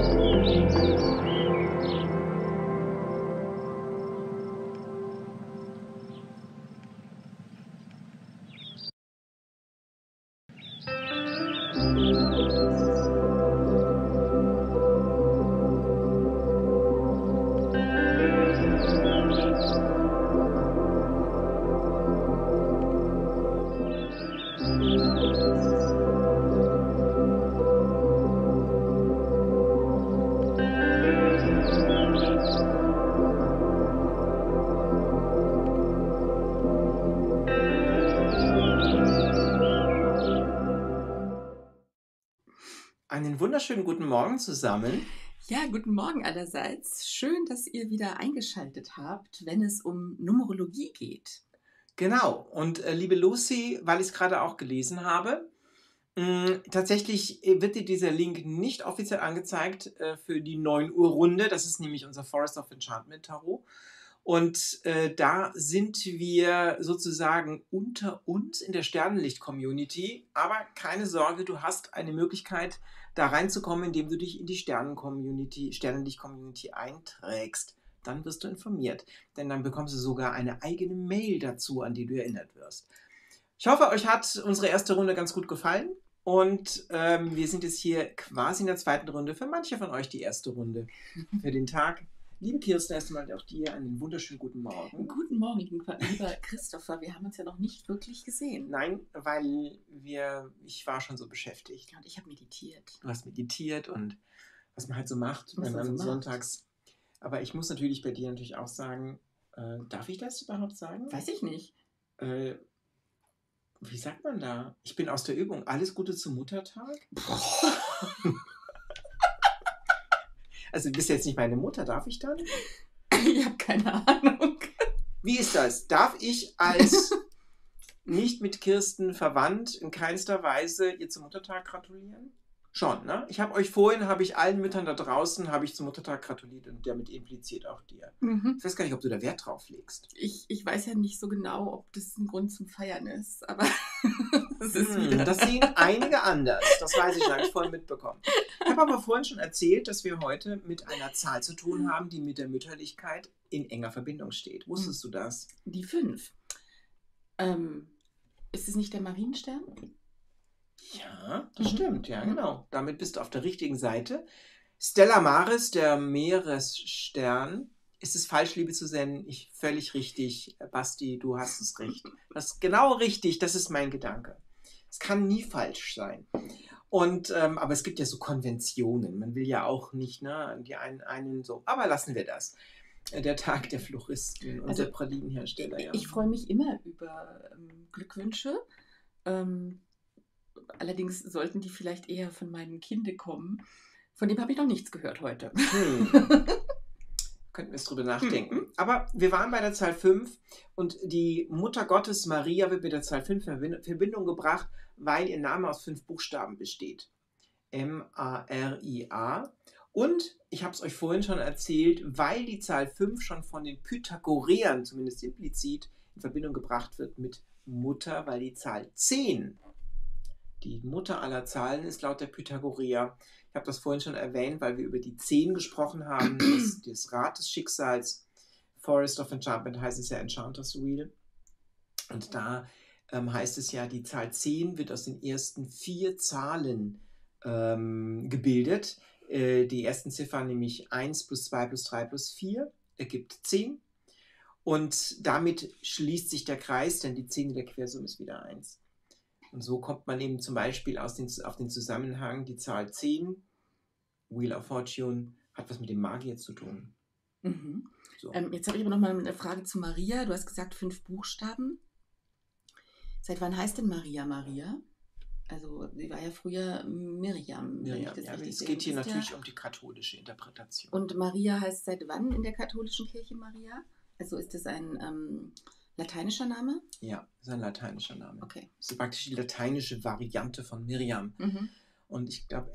Einen wunderschönen guten Morgen zusammen. Ja, guten Morgen allerseits. Schön, dass ihr wieder eingeschaltet habt, wenn es um Numerologie geht. Genau. Und liebe Lucy, weil ich es gerade auch gelesen habe, tatsächlich wird dir dieser Link nicht offiziell angezeigt für die 9 Uhr Runde. Das ist nämlich unser Forest of Enchantment Tarot. Und da sind wir sozusagen unter uns in der Sternenlicht-Community. Aber keine Sorge, du hast eine Möglichkeit, da reinzukommen, indem du dich in die Sternenlicht-Community einträgst. Dann wirst du informiert, denn dann bekommst du sogar eine eigene Mail dazu, an die du erinnert wirst. Ich hoffe, euch hat unsere erste Runde ganz gut gefallen und wir sind jetzt hier quasi in der zweiten Runde. Für manche von euch die erste Runde für den Tag. Liebe Kirsten, erstmal auch dir einen wunderschönen guten Morgen. Guten Morgen, lieber Christopher. Wir haben uns ja noch nicht wirklich gesehen. Nein, weil ich war schon so beschäftigt. Ja, und ich habe meditiert. Du hast meditiert und was man halt so macht, Was wenn man man so sonntags. Aber ich muss natürlich bei dir natürlich auch sagen, darf ich das überhaupt sagen? Weiß ich nicht. Wie sagt man da? Ich bin aus der Übung. Alles Gute zum Muttertag? Also du bist jetzt nicht meine Mutter, darf ich dann? Ich habe keine Ahnung. Wie ist das? Darf ich als nicht mit Kirsten verwandt in keinster Weise ihr zum Muttertag gratulieren? Schon, ne? Ich habe allen Müttern da draußen, zum Muttertag gratuliert und damit impliziert auch dir. Ich weiß gar nicht, ob du da Wert drauf legst. Ich weiß ja nicht so genau, ob das ein Grund zum Feiern ist, aber das ist wieder... Das sehen einige anders. Das weiß ich, habe ich vorhin mitbekommen. Ich habe aber vorhin schon erzählt, dass wir heute mit einer Zahl zu tun haben, die mit der Mütterlichkeit in enger Verbindung steht. Wusstest du das? Die 5. Ist es nicht der Marienstern? Ja, das stimmt. Ja, genau. Damit bist du auf der richtigen Seite. Stella Maris, der Meeresstern. Ist es falsch, Liebe zu senden? Völlig richtig. Basti, du hast es recht. Das ist genau richtig. Das ist mein Gedanke. Es kann nie falsch sein. Und, aber es gibt ja so Konventionen. Man will ja auch nicht, ne, die einen so. Aber lassen wir das. Der Tag der Floristen und der Pralinenhersteller. Ja. Ich freue mich immer über Glückwünsche. Allerdings sollten die vielleicht eher von meinem Kinde kommen. Von dem habe ich noch nichts gehört heute. Könnten wir es drüber nachdenken. Aber wir waren bei der Zahl 5 und die Mutter Gottes Maria wird mit der Zahl 5 in Verbindung gebracht, weil ihr Name aus 5 Buchstaben besteht. M-A-R-I-A. Und ich habe es euch vorhin schon erzählt, weil die Zahl 5 schon von den Pythagoreern, zumindest implizit, in Verbindung gebracht wird mit Mutter, weil die Zahl 10 die Mutter aller Zahlen ist laut der Pythagoreer. Ich habe das vorhin schon erwähnt, weil wir über die 10 gesprochen haben, das Rad des Schicksals. Forest of Enchantment heißt es ja Enchanter's Wheel. Und da heißt es ja, die Zahl 10 wird aus den ersten 4 Zahlen gebildet. Die ersten Ziffern, nämlich 1 plus 2 plus 3 plus 4, ergibt 10. Und damit schließt sich der Kreis, denn die 10 in der Quersumme ist wieder 1. Und so kommt man eben zum Beispiel auf den Zusammenhang, die Zahl 10, Wheel of Fortune, hat was mit dem Magier zu tun. So. Jetzt habe ich aber noch mal eine Frage zu Maria. Du hast gesagt 5 Buchstaben. Seit wann heißt denn Maria Maria? Also sie war ja früher Miriam. Es geht hier natürlich um die katholische Interpretation. Und Maria heißt seit wann in der katholischen Kirche Maria? Also ist das ein lateinischer Name? Ja, ist ein lateinischer Name. Okay. Das ist praktisch die lateinische Variante von Miriam. Und ich glaube,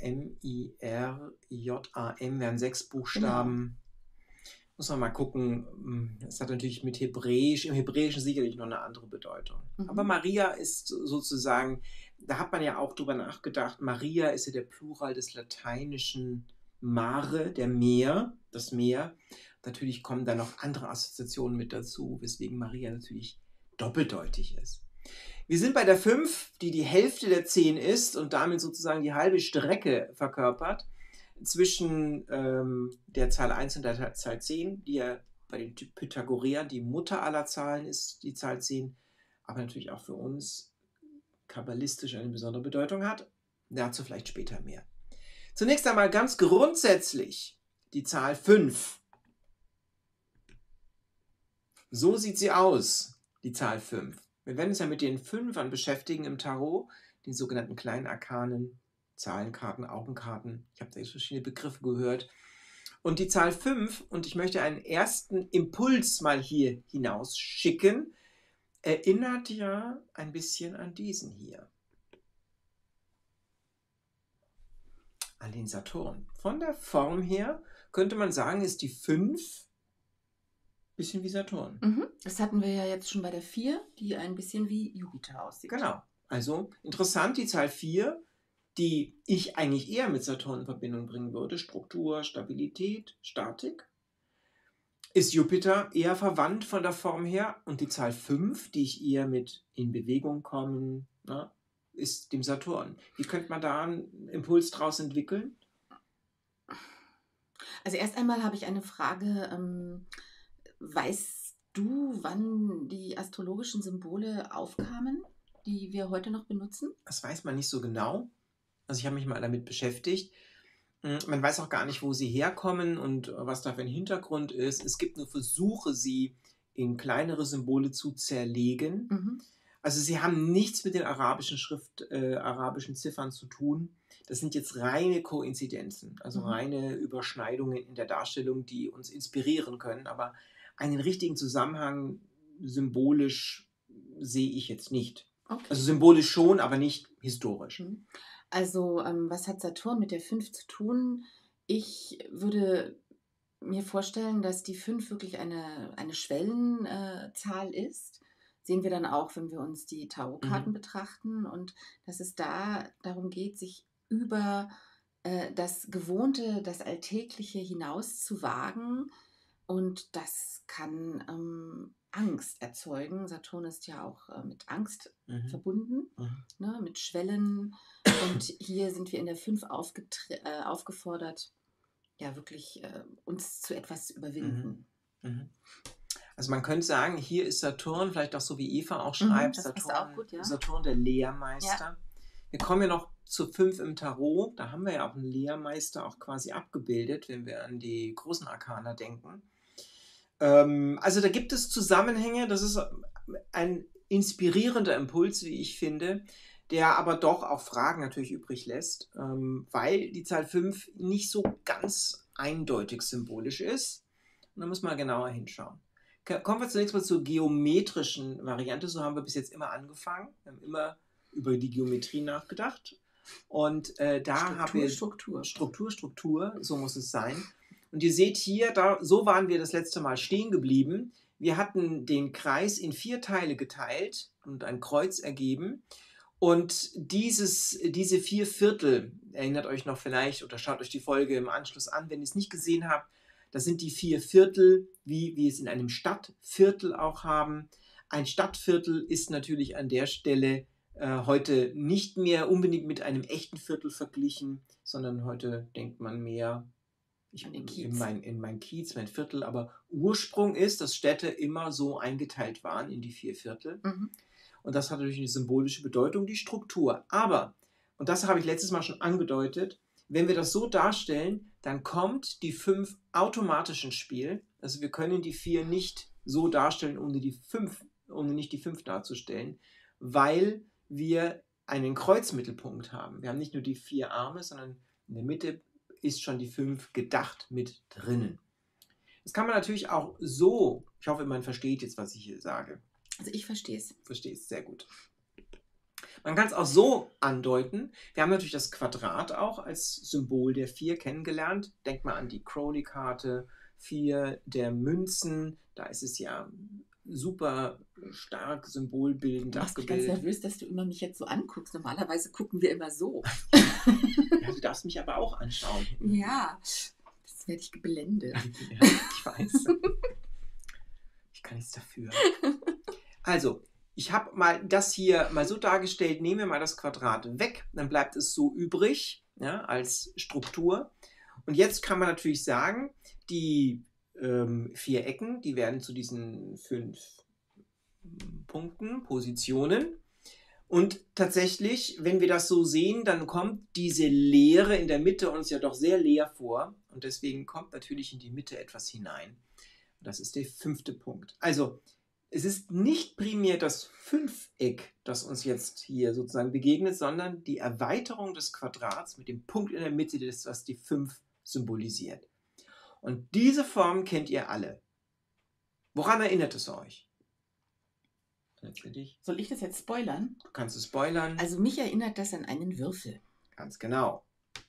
M-I-R-J-A-M wären 6 Buchstaben. Genau. Muss man mal gucken. Es hat natürlich im Hebräischen sicherlich noch eine andere Bedeutung. Aber Maria ist sozusagen, da hat man ja auch drüber nachgedacht, Maria ist ja der Plural des lateinischen Mare, der Meer, das Meer. Natürlich kommen da noch andere Assoziationen mit dazu, weswegen Maria natürlich doppeldeutig ist. Wir sind bei der 5, die die Hälfte der 10 ist und damit sozusagen die halbe Strecke verkörpert zwischen der Zahl 1 und der Zahl 10, die ja bei den Pythagoreern die Mutter aller Zahlen ist, die Zahl 10, aber natürlich auch für uns kabbalistisch eine besondere Bedeutung hat. Dazu vielleicht später mehr. Zunächst einmal ganz grundsätzlich die Zahl 5. So sieht sie aus, die Zahl 5. Wir werden uns ja mit den Fünfern beschäftigen im Tarot, den sogenannten kleinen Arkanen, Zahlenkarten, Augenkarten. Ich habe da jetzt verschiedene Begriffe gehört. Und die Zahl 5, und ich möchte einen ersten Impuls mal hier hinaus schicken, erinnert ja ein bisschen an diesen hier. An den Saturn. Von der Form her könnte man sagen, ist die 5 ein bisschen wie Saturn. Mhm. Das hatten wir ja jetzt schon bei der 4, die ein bisschen wie Jupiter aussieht. Genau. Also interessant, die Zahl 4, die ich eigentlich eher mit Saturn in Verbindung bringen würde, Struktur, Stabilität, Statik, ist Jupiter eher verwandt von der Form her, und die Zahl 5, die ich eher mit in Bewegung kommen, ist dem Saturn. Wie könnte man da einen Impuls draus entwickeln? Also erst einmal habe ich eine Frage. Weißt du, wann die astrologischen Symbole aufkamen, die wir heute noch benutzen? Das weiß man nicht so genau. Also ich habe mich mal damit beschäftigt. Man weiß auch gar nicht, wo sie herkommen und was da für ein Hintergrund ist. Es gibt nur Versuche, sie in kleinere Symbole zu zerlegen. Mhm. Also sie haben nichts mit den arabischen Ziffern zu tun. Das sind jetzt reine Koinzidenzen, also reine Überschneidungen in der Darstellung, die uns inspirieren können. Aber einen richtigen Zusammenhang symbolisch sehe ich jetzt nicht. Okay. Also symbolisch schon, aber nicht historisch. Also was hat Saturn mit der 5 zu tun? Ich würde mir vorstellen, dass die 5 wirklich eine Schwellenzahl ist. Sehen wir dann auch, wenn wir uns die Tarotkarten betrachten, und dass es da darum geht, sich über das Gewohnte, das Alltägliche hinaus zu wagen, und das kann Angst erzeugen. Saturn ist ja auch mit Angst verbunden, ne, mit Schwellen, und hier sind wir in der 5 aufgefordert, ja wirklich uns zu etwas zu überwinden. Also man könnte sagen, hier ist Saturn, vielleicht auch so wie Eva auch schreibt, das passt auch gut, ja. Saturn der Lehrmeister. Ja. Wir kommen ja noch zu 5 im Tarot, da haben wir ja auch einen Lehrmeister auch quasi abgebildet, wenn wir an die großen Arkana denken. Also da gibt es Zusammenhänge, das ist ein inspirierender Impuls, wie ich finde, der aber doch auch Fragen natürlich übrig lässt, weil die Zahl 5 nicht so ganz eindeutig symbolisch ist. Und da muss man genauer hinschauen. Kommen wir zunächst mal zur geometrischen Variante. So haben wir bis jetzt immer angefangen. Wir haben immer über die Geometrie nachgedacht. Und da haben wir Struktur, so muss es sein. Und ihr seht hier, so waren wir das letzte Mal stehen geblieben. Wir hatten den Kreis in 4 Teile geteilt und ein Kreuz ergeben. Und diese 4 Viertel, erinnert euch noch vielleicht oder schaut euch die Folge im Anschluss an, wenn ihr es nicht gesehen habt, das sind die 4 Viertel, wie wir es in einem Stadtviertel auch haben. Ein Stadtviertel ist natürlich an der Stelle heute nicht mehr unbedingt mit einem echten Viertel verglichen, sondern heute denkt man mehr in mein Kiez, mein Viertel. Aber Ursprung ist, dass Städte immer so eingeteilt waren in die 4 Viertel. Und das hat natürlich eine symbolische Bedeutung, die Struktur. Aber, und das habe ich letztes Mal schon angedeutet, wenn wir das so darstellen, dann kommt die 5 automatisch ins Spiel. Also wir können die 4 nicht so darstellen, ohne nicht die 5 darzustellen, weil wir einen Kreuzmittelpunkt haben. Wir haben nicht nur die 4 Arme, sondern in der Mitte ist schon die 5 gedacht mit drinnen. Das kann man natürlich auch so, ich hoffe, man versteht jetzt, was ich hier sage. Also ich verstehe es. Verstehe es, sehr gut. Man kann es auch so andeuten. Wir haben natürlich das Quadrat auch als Symbol der 4 kennengelernt. Denkt mal an die Crowley-Karte, 4 der Münzen. Da ist es ja super stark symbolbildend Du machst mich ganz abgebildet. nervös, dass du immer mich jetzt so anguckst. Normalerweise gucken wir immer so. Ja, du darfst mich aber auch anschauen. Ja, das werde ich geblendet. Ja, ich weiß. Ich kann nichts dafür. Also, ich habe mal das hier mal so dargestellt, nehmen wir mal das Quadrat weg, dann bleibt es so übrig, ja, als Struktur. Und jetzt kann man natürlich sagen, die 4 Ecken, die werden zu diesen 5 Punkten, Positionen. Und tatsächlich, wenn wir das so sehen, dann kommt diese Leere in der Mitte uns ja doch sehr leer vor. Und deswegen kommt natürlich in die Mitte etwas hinein. Das ist der 5. Punkt. Also, es ist nicht primär das Fünfeck, das uns jetzt hier sozusagen begegnet, sondern die Erweiterung des Quadrats mit dem Punkt in der Mitte, das was die 5 symbolisiert. Und diese Form kennt ihr alle. Woran erinnert es euch? Letztendlich. Soll ich das jetzt spoilern? Du kannst es spoilern. Also mich erinnert das an einen Würfel. Ganz genau.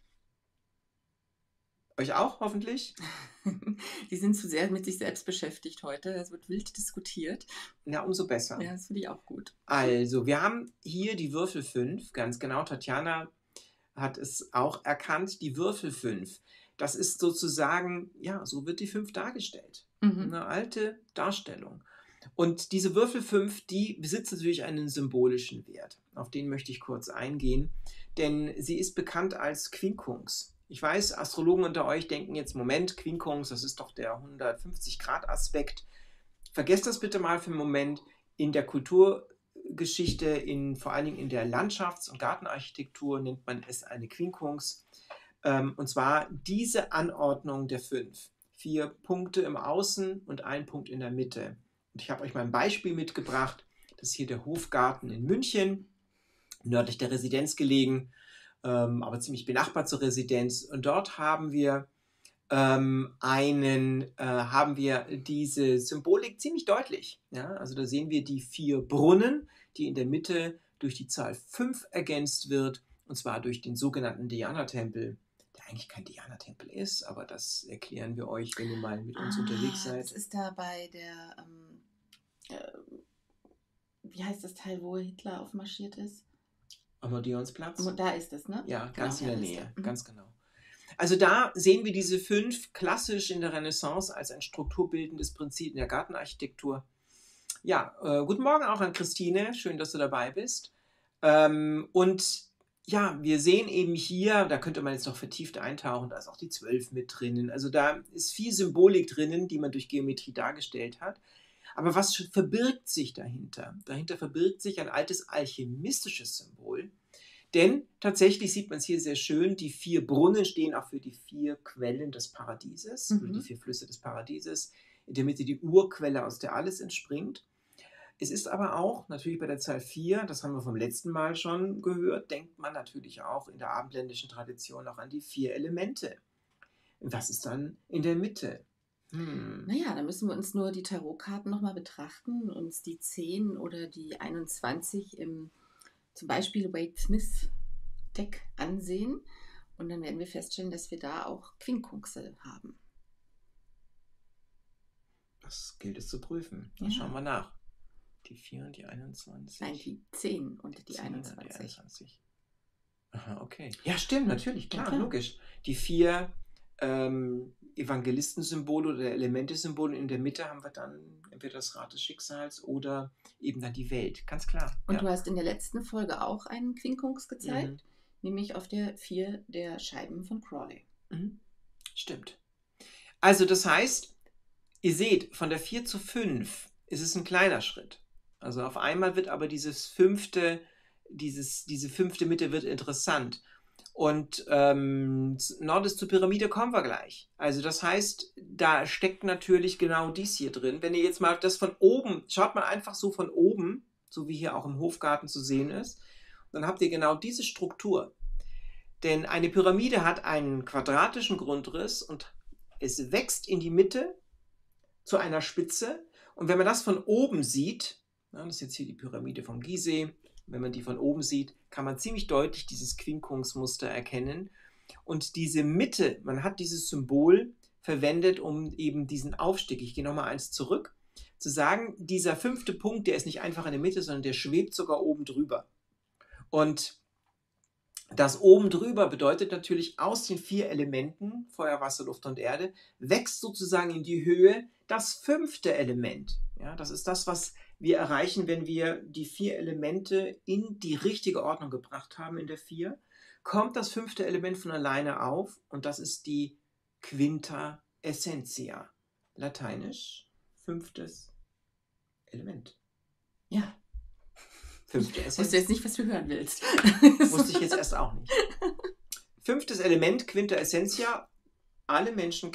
Euch auch, hoffentlich? Die sind zu sehr mit sich selbst beschäftigt heute. Es wird wild diskutiert. Na, umso besser. Ja, das finde ich auch gut. Also, wir haben hier die Würfel 5, ganz genau. Tatjana hat es auch erkannt, die Würfel 5. Das ist sozusagen, ja, so wird die 5 dargestellt. Eine alte Darstellung. Und diese Würfel 5, die besitzt natürlich einen symbolischen Wert. Auf den möchte ich kurz eingehen, denn sie ist bekannt als Quincunx. Ich weiß, Astrologen unter euch denken jetzt, Moment, Quincunx, das ist doch der 150-Grad-Aspekt. Vergesst das bitte mal für einen Moment. In der Kulturgeschichte, vor allen Dingen in der Landschafts- und Gartenarchitektur nennt man es eine Quincunx. Und zwar diese Anordnung der 5. 4 Punkte im Außen und 1 Punkt in der Mitte. Und ich habe euch mal ein Beispiel mitgebracht. Das ist hier der Hofgarten in München, nördlich der Residenz gelegen, aber ziemlich benachbart zur Residenz. Und dort haben wir diese Symbolik ziemlich deutlich. Ja? Also da sehen wir die 4 Brunnen, die in der Mitte durch die Zahl 5 ergänzt wird, und zwar durch den sogenannten Dhyana-Tempel, der eigentlich kein Dhyana-Tempel ist, aber das erklären wir euch, wenn ihr mal mit uns unterwegs seid. Das ist da bei der, wie heißt das Teil, wo Hitler aufmarschiert ist? Am Odeonsplatz? Da ist es, ne? Ja, ganz Genau, in der ja, Nähe, ganz genau. Also da sehen wir diese 5 klassisch in der Renaissance als ein strukturbildendes Prinzip in der Gartenarchitektur. Ja, guten Morgen auch an Christine, schön, dass du dabei bist. Und ja, wir sehen eben hier, da könnte man jetzt noch vertieft eintauchen, da ist auch die 12 mit drinnen. Also da ist viel Symbolik drinnen, die man durch Geometrie dargestellt hat. Aber was verbirgt sich dahinter? Dahinter verbirgt sich ein altes alchemistisches Symbol. Denn tatsächlich sieht man es hier sehr schön, die 4 Brunnen stehen auch für die 4 Quellen des Paradieses, oder die 4 Flüsse des Paradieses, in der Mitte die Urquelle, aus der alles entspringt. Es ist aber auch, natürlich bei der Zahl 4, das haben wir vom letzten Mal schon gehört, denkt man natürlich auch in der abendländischen Tradition auch an die 4 Elemente. Und was ist dann in der Mitte? Naja, da müssen wir uns nur die Tarotkarten nochmal betrachten, uns die 10 oder die 21 im zum Beispiel Wade Smith Deck ansehen und dann werden wir feststellen, dass wir da auch Quincunxe haben. Das gilt es zu prüfen. Ja. Schauen wir nach. Die 4 und die 21. Nein, die 10 und die 10 21. und die 21. Aha, okay. Ja, stimmt, natürlich, klar, Ja, klar. logisch. Die 4 Evangelistensymbole oder Elementesymbole, in der Mitte haben wir dann entweder das Rad des Schicksals oder eben dann die Welt, ganz klar. Und ja. du hast in der letzten Folge auch einen Quincunx gezeigt, nämlich auf der 4 der Scheiben von Crawley. Stimmt. Also das heißt, ihr seht, von der 4 zu 5 ist es ein kleiner Schritt. Also auf einmal wird aber diese 5. Mitte wird interessant. Und Nordis zur Pyramide kommen wir gleich. Also das heißt, da steckt natürlich genau dies hier drin. Wenn ihr jetzt mal das von oben, schaut mal einfach so von oben, so wie hier auch im Hofgarten zu sehen ist, dann habt ihr genau diese Struktur. Denn eine Pyramide hat einen quadratischen Grundriss und es wächst in die Mitte zu einer Spitze. Und wenn man das von oben sieht, das ist jetzt hier die Pyramide von Gizeh, wenn man die von oben sieht, kann man ziemlich deutlich dieses Quincunx-Muster erkennen. Und diese Mitte, man hat dieses Symbol verwendet, um eben diesen Aufstieg, ich gehe nochmal eins zurück, zu sagen, dieser 5. Punkt, der ist nicht einfach in der Mitte, sondern der schwebt sogar oben drüber. Und das oben drüber bedeutet natürlich, aus den 4 Elementen, Feuer, Wasser, Luft und Erde, wächst sozusagen in die Höhe das 5. Element. Ja, das ist das, was wir erreichen, wenn wir die 4 Elemente in die richtige Ordnung gebracht haben in der 4. Kommt das 5. Element von alleine auf und das ist die Quinta Essentia. Lateinisch 5. Element. Ja. 5. Ich Essenz. wusste jetzt nicht, was du hören willst. Wusste ich jetzt erst auch nicht. 5. Element, Quinta Essentia. Die meisten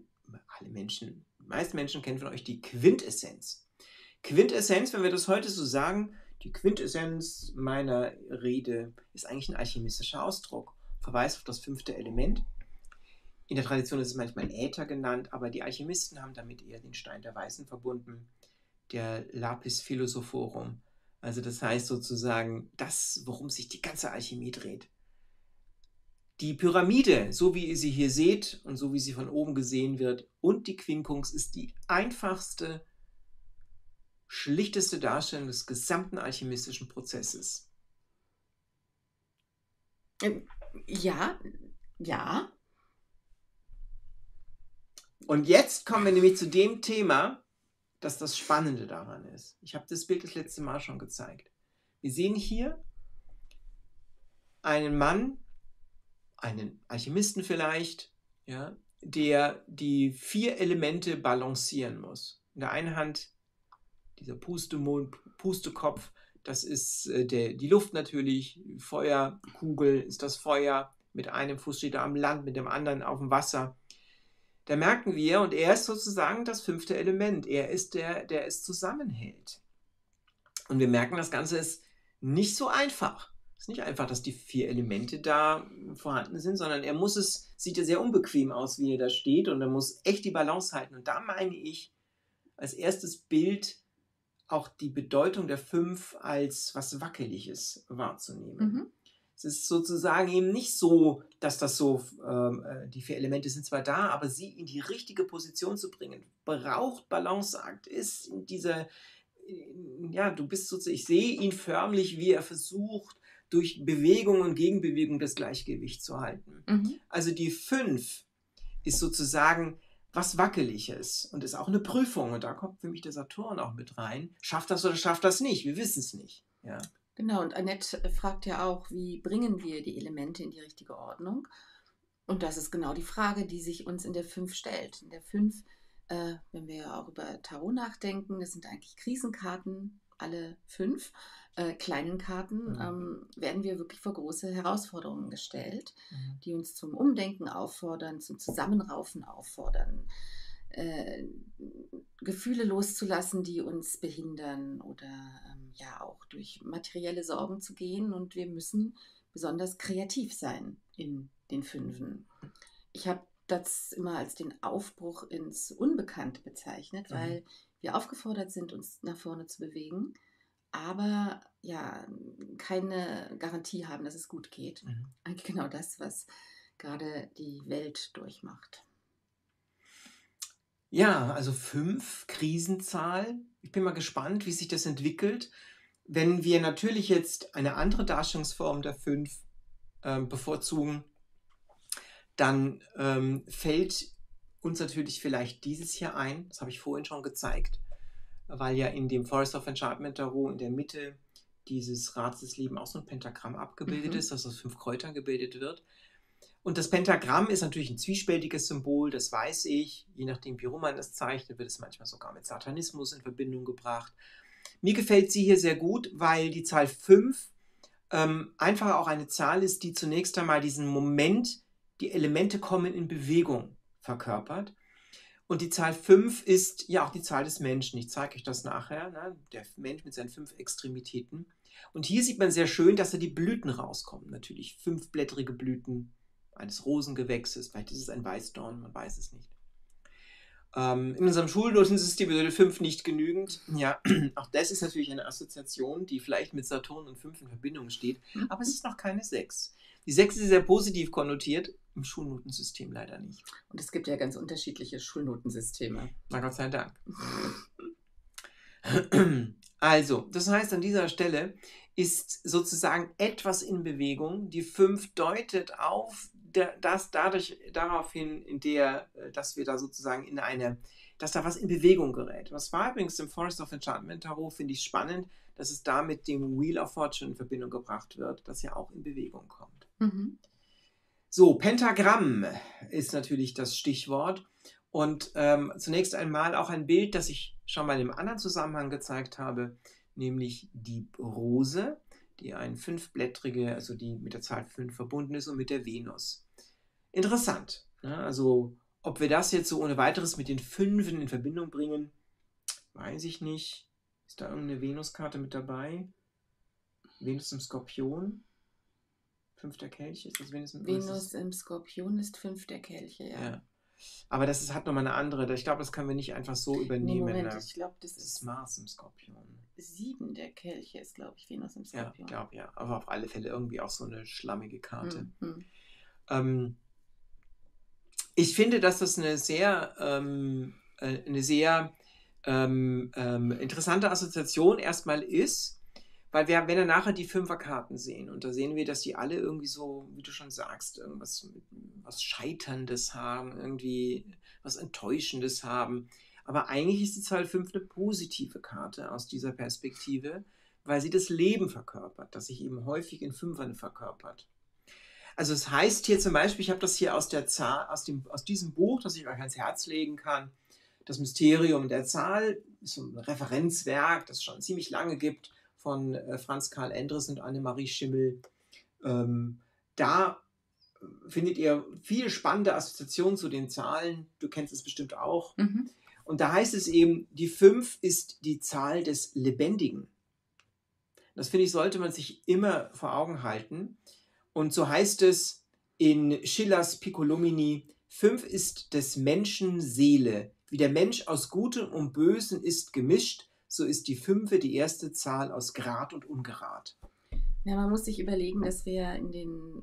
Menschen kennen von euch die Quintessenz. Quintessenz, wenn wir das heute so sagen, die Quintessenz meiner Rede ist eigentlich ein alchemistischer Ausdruck. Verweist auf das 5. Element. In der Tradition ist es manchmal Äther genannt, aber die Alchemisten haben damit eher den Stein der Weisen verbunden, der Lapis Philosophorum. Also das heißt sozusagen das, worum sich die ganze Alchemie dreht. Die Pyramide, so wie ihr sie hier seht und so wie sie von oben gesehen wird, und die Quincunx ist die einfachste, schlichteste Darstellung des gesamten alchemistischen Prozesses. Ja. Und jetzt kommen wir nämlich zu dem Thema, das das Spannende daran ist. Ich habe das Bild das letzte Mal schon gezeigt. Wir sehen hier einen Mann, einen Alchemisten vielleicht, ja, der die 4 Elemente balancieren muss. In der einen Hand dieser Pustekopf, das ist die Luft natürlich, Feuerkugel ist das Feuer, mit einem Fuß steht er am Land, mit dem anderen auf dem Wasser. Da merken wir, und er ist sozusagen das 5. Element. Er ist der es zusammenhält. Und wir merken, das Ganze ist nicht so einfach. Es ist nicht einfach, dass die 4 Elemente da vorhanden sind, sondern sieht ja sehr unbequem aus, wie er da steht, und er muss echt die Balance halten. Und da meine ich, als erstes Bild auch die Bedeutung der 5 als was Wackeliges wahrzunehmen. Mhm. Es ist sozusagen eben nicht so, dass das so, die 4 Elemente sind zwar da, aber sie in die richtige Position zu bringen, braucht Balanceakt, ist in dieser, du bist sozusagen, ich sehe ihn förmlich, wie er versucht, durch Bewegung und Gegenbewegung das Gleichgewicht zu halten. Mhm. Also die 5 ist sozusagen was Wackeliges und ist auch eine Prüfung, und da kommt für mich der Saturn auch mit rein. Schafft das oder schafft das nicht? Wir wissen es nicht. Ja. Genau, und Annette fragt ja auch, wie bringen wir die Elemente in die richtige Ordnung? Und das ist genau die Frage, die sich uns in der 5 stellt. In der 5, wenn wir auch über Tarot nachdenken, das sind eigentlich Krisenkarten, alle 5 kleinen Karten, werden wir wirklich vor große Herausforderungen gestellt, die uns zum Umdenken auffordern, zum Zusammenraufen auffordern, Gefühle loszulassen, die uns behindern, oder auch durch materielle Sorgen zu gehen, und wir müssen besonders kreativ sein in den 5. Ich habe das immer als den Aufbruch ins Unbekannte bezeichnet, weil wir aufgefordert sind, uns nach vorne zu bewegen, aber keine Garantie haben, dass es gut geht. Eigentlich genau das, was gerade die Welt durchmacht. Ja, also 5, Krisenzahl. Ich bin mal gespannt, wie sich das entwickelt. Wenn wir natürlich jetzt eine andere Darstellungsform der 5 bevorzugen, dann fällt uns natürlich vielleicht dieses hier ein, das habe ich vorhin schon gezeigt, weil ja in dem Forest of Enchantment Tarot in der Mitte dieses Rats des Lebens auch so ein Pentagramm abgebildet ist, das aus 5 Kräutern gebildet wird. Und das Pentagramm ist natürlich ein zwiespältiges Symbol, das weiß ich. Je nachdem, wie rum man das zeichnet, wird es manchmal sogar mit Satanismus in Verbindung gebracht. Mir gefällt sie hier sehr gut, weil die Zahl 5 einfach auch eine Zahl ist, die zunächst einmal diesen Moment, die Elemente kommen in Bewegung, verkörpert. Und die Zahl 5 ist ja auch die Zahl des Menschen. Ich zeige euch das nachher, ne? Der Mensch mit seinen 5 Extremitäten. Und hier sieht man sehr schön, dass da die Blüten rauskommen. Natürlich 5-blättrige Blüten eines Rosengewächses, vielleicht ist es ein Weißdorn, man weiß es nicht. In unserem Schulnotensystem würde 5 nicht genügend. Ja, auch das ist natürlich eine Assoziation, die vielleicht mit Saturn und 5 in Verbindung steht, aber es ist noch keine 6. Die 6 ist sehr positiv konnotiert, im Schulnotensystem leider nicht. Und es gibt ja ganz unterschiedliche Schulnotensysteme. Na Gott sei Dank. Also, das heißt, an dieser Stelle ist sozusagen etwas in Bewegung. Die 5 deutet auf darauf hin, dass wir da sozusagen dass da was in Bewegung gerät. Was war übrigens im Forest of Enchantment Tarot, finde ich spannend, dass es da mit dem Wheel of Fortune in Verbindung gebracht wird, das ja auch in Bewegung kommt. Mhm. So, Pentagramm ist natürlich das Stichwort. Und zunächst einmal auch ein Bild, das ich schon mal im anderen Zusammenhang gezeigt habe, nämlich die Rose, die ein fünfblättrige, also die mit der Zahl 5 verbunden ist und mit der Venus. Interessant. Ne? Also, ob wir das jetzt so ohne weiteres mit den Fünfen in Verbindung bringen, weiß ich nicht. Ist da irgendeine Venuskarte mit dabei? Venus im Skorpion? 5 der Kelche? Ist das Venus im Skorpion ist 5 der Kelche, ja. Ja. Aber das hat nochmal eine andere. Ich glaube, das können wir nicht einfach so übernehmen. Nee, Moment, ich glaube, das ist Mars im Skorpion. 7 der Kelche ist, glaube ich, Venus im Skorpion. Ja, ich glaube, ja. Aber auf alle Fälle irgendwie auch so eine schlammige Karte. Mhm. Ich finde, dass das eine sehr interessante Assoziation erstmal ist, weil wir werden ja nachher die Fünferkarten sehen und da sehen wir, dass die alle irgendwie so, wie du schon sagst, irgendwas was Scheiterndes haben, irgendwie was Enttäuschendes haben. Aber eigentlich ist die Zahl 5 eine positive Karte aus dieser Perspektive, weil sie das Leben verkörpert, das sich eben häufig in Fünfern verkörpert. Also es heißt hier zum Beispiel, ich habe das hier aus diesem Buch, das ich euch ans Herz legen kann, das Mysterium der Zahl, ist so ein Referenzwerk, das es schon ziemlich lange gibt, von Franz Karl Endres und Annemarie Schimmel. Da findet ihr viele spannende Assoziationen zu den Zahlen. Du kennst es bestimmt auch. Mhm. Und da heißt es eben, die 5 ist die Zahl des Lebendigen. Das finde ich, sollte man sich immer vor Augen halten. Und so heißt es in Schillers Piccolomini, 5 ist des Menschen Seele. Wie der Mensch aus Gutem und Bösen ist gemischt, so ist die 5 die erste Zahl aus Grad und Ungrad. Ja, man muss sich überlegen, dass wir in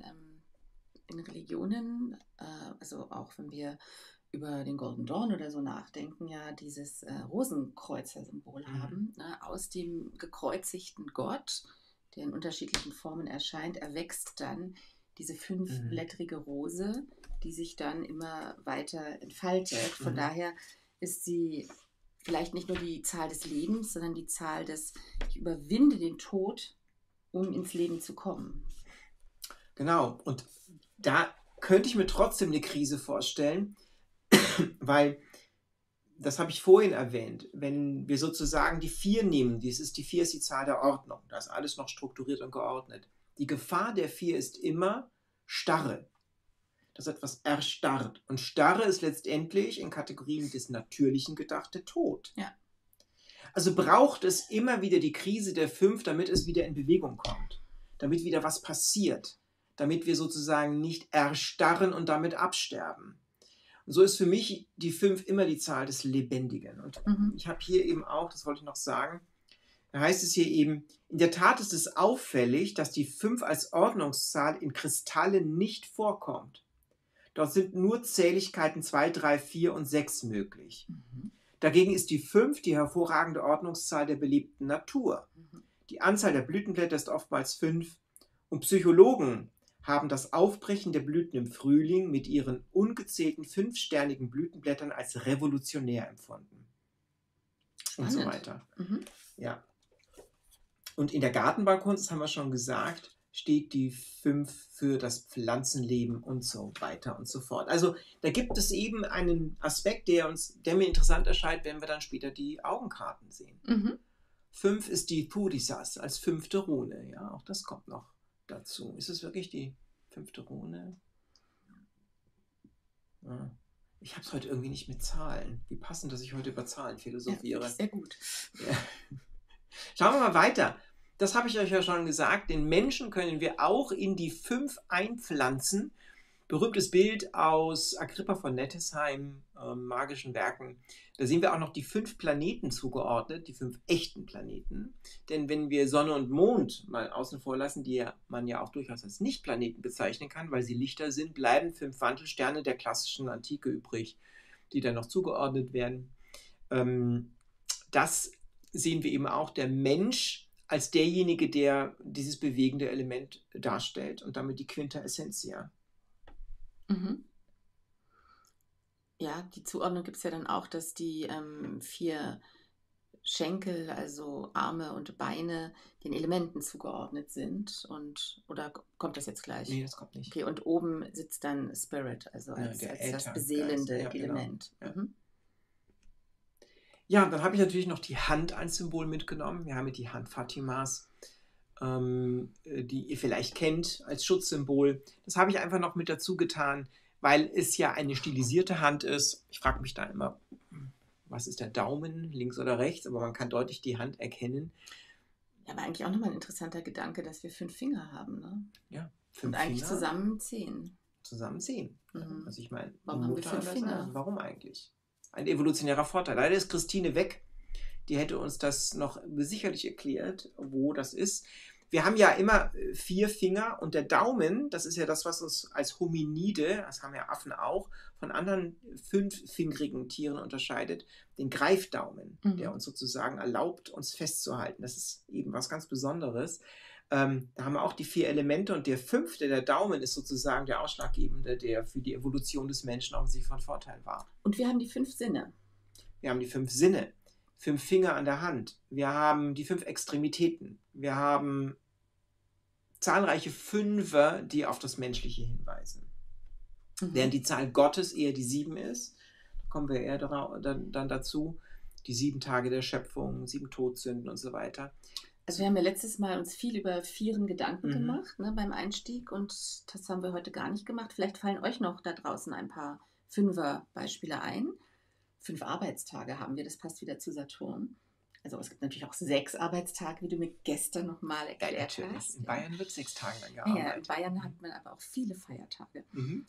Religionen, also auch wenn wir über den Golden Dawn oder so nachdenken, ja dieses Rosenkreuzer-Symbol haben. Ne? Aus dem gekreuzigten Gott, der in unterschiedlichen Formen erscheint, erwächst dann diese 5-blättrige Rose, die sich dann immer weiter entfaltet. Von daher ist sie vielleicht nicht nur die Zahl des Lebens, sondern die Zahl des, ich überwinde den Tod, um ins Leben zu kommen. Genau, und da könnte ich mir trotzdem eine Krise vorstellen, weil, das habe ich vorhin erwähnt, wenn wir sozusagen die 4 nehmen, die 4 ist die Zahl der Ordnung, da ist alles noch strukturiert und geordnet. Die Gefahr der 4 ist immer Starre, dass etwas erstarrt. Und Starre ist letztendlich in Kategorien des Natürlichen gedacht der Tod. Ja. Also braucht es immer wieder die Krise der 5, damit es wieder in Bewegung kommt, damit wieder was passiert, damit wir sozusagen nicht erstarren und damit absterben. Und so ist für mich die 5 immer die Zahl des Lebendigen. Und ich habe hier eben auch, das wollte ich noch sagen, da heißt es hier eben, in der Tat ist es auffällig, dass die 5 als Ordnungszahl in Kristallen nicht vorkommt. Dort sind nur Zähligkeiten 2, 3, 4 und 6 möglich. Dagegen ist die 5 die hervorragende Ordnungszahl der belebten Natur. Die Anzahl der Blütenblätter ist oftmals 5 und Psychologen haben das Aufbrechen der Blüten im Frühling mit ihren ungezählten 5-sternigen Blütenblättern als revolutionär empfunden. Und so weiter. Ja. Und in der Gartenbaukunst, das haben wir schon gesagt, steht die 5 für das Pflanzenleben und so weiter und so fort. Also da gibt es eben einen Aspekt, der mir interessant erscheint, wenn wir dann später die Augenkarten sehen. 5 ist die Thurisas als 5. Rune. Ja, auch das kommt noch dazu. Ist es wirklich die 5. Rune? Ja. Ich habe es heute irgendwie nicht mit Zahlen. Wie passend, dass ich heute über Zahlen philosophiere. Ja, sehr gut. Ja. Schauen wir mal weiter. Das habe ich euch ja schon gesagt. Den Menschen können wir auch in die 5 einpflanzen. Berühmtes Bild aus Agrippa von Nettesheim, magischen Werken. Da sehen wir auch noch die 5 Planeten zugeordnet, die 5 echten Planeten. Denn wenn wir Sonne und Mond mal außen vor lassen, die man ja auch durchaus als Nicht-Planeten bezeichnen kann, weil sie Lichter sind, bleiben 5 Wandelsterne der klassischen Antike übrig, die dann noch zugeordnet werden. Das sehen wir eben auch der Mensch als derjenige, der dieses bewegende Element darstellt und damit die Quinta Essentia. Mhm. Ja, die Zuordnung gibt es ja dann auch, dass die 4 Schenkel, also Arme und Beine, den Elementen zugeordnet sind. Oder kommt das jetzt gleich? Nee, das kommt nicht. Okay, und oben sitzt dann Spirit, also Ja, als der das Äther, beseelende Geist. Ja, genau. Element. Ja. Mhm. Ja, dann habe ich natürlich noch die Hand als Symbol mitgenommen. Wir haben hier die Hand Fatimas, die ihr vielleicht kennt als Schutzsymbol. Das habe ich einfach noch mit dazu getan, weil es ja eine stilisierte Hand ist. Ich frage mich da immer, was ist der Daumen, links oder rechts? Aber man kann deutlich die Hand erkennen. Ja, aber eigentlich auch nochmal ein interessanter Gedanke, dass wir 5 Finger haben, ne? Ja, 5 Und eigentlich Finger. zusammen 10. Zusammen 10. Mhm. Also ich meine, Warum haben wir 5 Finger? Warum eigentlich? Ein evolutionärer Vorteil. Leider ist Christine weg. Die hätte uns das noch sicherlich erklärt, wo das ist. Wir haben ja immer 4 Finger und der Daumen, das ist ja das, was uns als Hominide, das haben ja Affen auch, von anderen 5-fingerigen Tieren unterscheidet, den Greifdaumen, der uns sozusagen erlaubt, uns festzuhalten. Das ist eben was ganz Besonderes. Da haben wir auch die 4 Elemente und der 5., der Daumen, ist sozusagen der Ausschlaggebende, der für die Evolution des Menschen offensichtlich von Vorteil war. Und wir haben die 5 Sinne. Wir haben die 5 Sinne. 5 Finger an der Hand. Wir haben die 5 Extremitäten. Wir haben zahlreiche Fünfer, die auf das Menschliche hinweisen. Während die Zahl Gottes eher die 7 ist, da kommen wir eher dann dazu, die 7 Tage der Schöpfung, 7 Todsünden und so weiter. Also wir haben ja letztes Mal uns viel über Vieren Gedanken gemacht, ne, beim Einstieg, und das haben wir heute gar nicht gemacht. Vielleicht fallen euch noch da draußen ein paar Fünfer-Beispiele ein. 5 Arbeitstage haben wir, das passt wieder zu Saturn. Also es gibt natürlich auch 6 Arbeitstage, wie du mir gestern nochmal erklärt hast. In Bayern wird 6 Tage lang gearbeitet. Ja, in Bayern hat man aber auch viele Feiertage.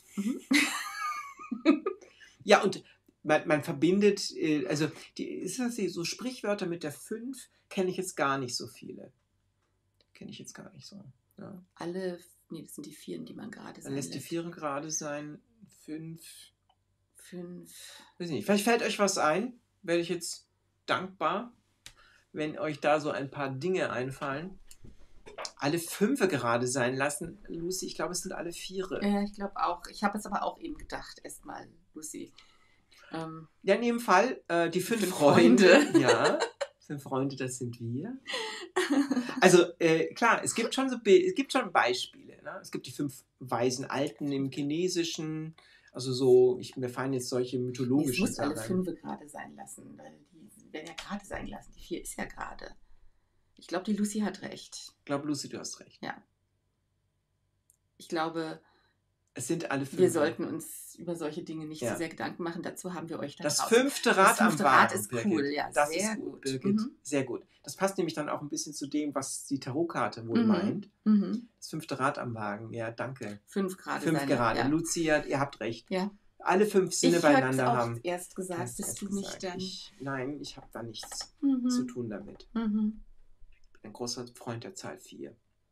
Ja, und man verbindet, also ist das so Sprichwörter mit der 5, kenne ich jetzt gar nicht so viele. Kenne ich jetzt gar nicht so. Ja. Das sind die 4, die man gerade sein lässt. Die 4 gerade sein, 5. Weiß nicht, vielleicht fällt euch was ein. Werde ich jetzt dankbar, wenn euch da so ein paar Dinge einfallen. Alle 5 gerade sein lassen, Lucy. Ich glaube, es sind alle 4. Ja, ich glaube auch. Ich habe es aber auch eben gedacht, erstmal, Lucy. Ja, in jedem Fall die 5 Freunde. Ja, 5 Freunde, das sind wir. Also klar, es gibt schon Beispiele. Ne? Es gibt die 5 weisen Alten im Chinesischen. Also so, mir fallen jetzt solche mythologischen Sachen. Es muss alle 5 gerade sein lassen, weil die werden ja gerade sein lassen. Die 4 ist ja gerade. Ich glaube, die Lucy hat recht. Ich glaube, Lucy, du hast recht. Ja. Ich glaube, es sind alle 5. Wir sollten uns über solche Dinge nicht so sehr Gedanken machen. Dazu haben wir euch dann Das 5. Rad am Wagen. Das 5. Rad ist cool, Birgit. ja, das sehr ist gut. Birgit. Sehr gut. Das passt nämlich dann auch ein bisschen zu dem, was die Tarotkarte wohl meint. Das 5. Rad am Wagen, ja, danke. 5 gerade. 5 gerade. Ja. Lucia, ihr habt recht. Ja. Alle 5 Sinne beieinander haben. Ich habe erst gesagt, dass du mich dann... Nein, ich habe da nichts zu tun damit. Ich bin ein großer Freund der Zahl 4.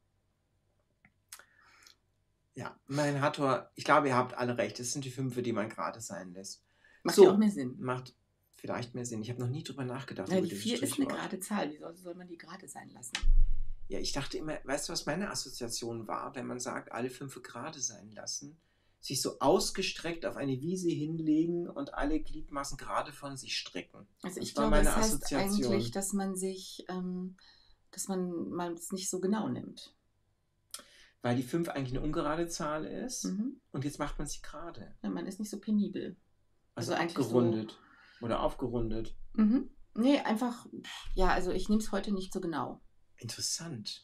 Ja, mein Hathor, ich glaube, ihr habt alle recht. Das sind die 5, die man gerade sein lässt. Macht ja auch mehr Sinn. Macht vielleicht mehr Sinn. Ich habe noch nie drüber nachgedacht. Ja, die 4 ist eine gerade Zahl. Wie soll man die gerade sein lassen? Ja, ich dachte immer, weißt du, was meine Assoziation war, wenn man sagt, alle 5 gerade sein lassen? Sich so ausgestreckt auf eine Wiese hinlegen und alle Gliedmaßen gerade von sich strecken. Also ich glaube, das heißt eigentlich, dass man es nicht so genau nimmt. Weil die 5 eigentlich eine ungerade Zahl ist und jetzt macht man sie gerade. Ja, man ist nicht so penibel. Also eigentlich abgerundet oder aufgerundet. Nee, einfach, ja, also ich nehme es heute nicht so genau. Interessant.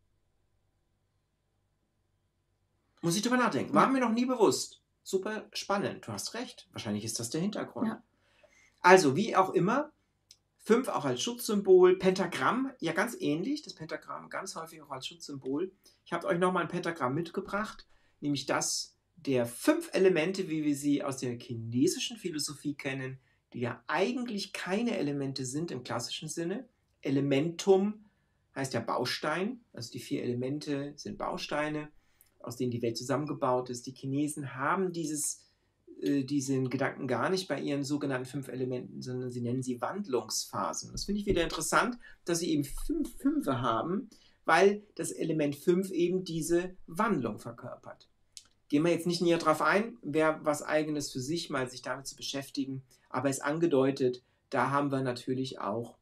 Muss ich drüber nachdenken. War mir noch nie bewusst. Super spannend. Du hast recht. Wahrscheinlich ist das der Hintergrund. Ja. Also, wie auch immer, 5 auch als Schutzsymbol. Pentagramm, ja ganz ähnlich. Das Pentagramm ganz häufig auch als Schutzsymbol. Ich habe euch nochmal ein Pentagramm mitgebracht. Nämlich das der 5 Elemente, wie wir sie aus der chinesischen Philosophie kennen, die ja eigentlich keine Elemente sind im klassischen Sinne. Elementum heißt ja Baustein. Also die 4 Elemente sind Bausteine, aus denen die Welt zusammengebaut ist. Die Chinesen haben dieses diesen Gedanken gar nicht bei ihren sogenannten 5 Elementen, sondern sie nennen sie Wandlungsphasen. Das finde ich wieder interessant, dass sie eben 5 Fünfe haben, weil das Element 5 eben diese Wandlung verkörpert. Gehen wir jetzt nicht näher drauf ein, wäre was Eigenes für sich, mal sich damit zu beschäftigen, aber es ist angedeutet, da haben wir natürlich auch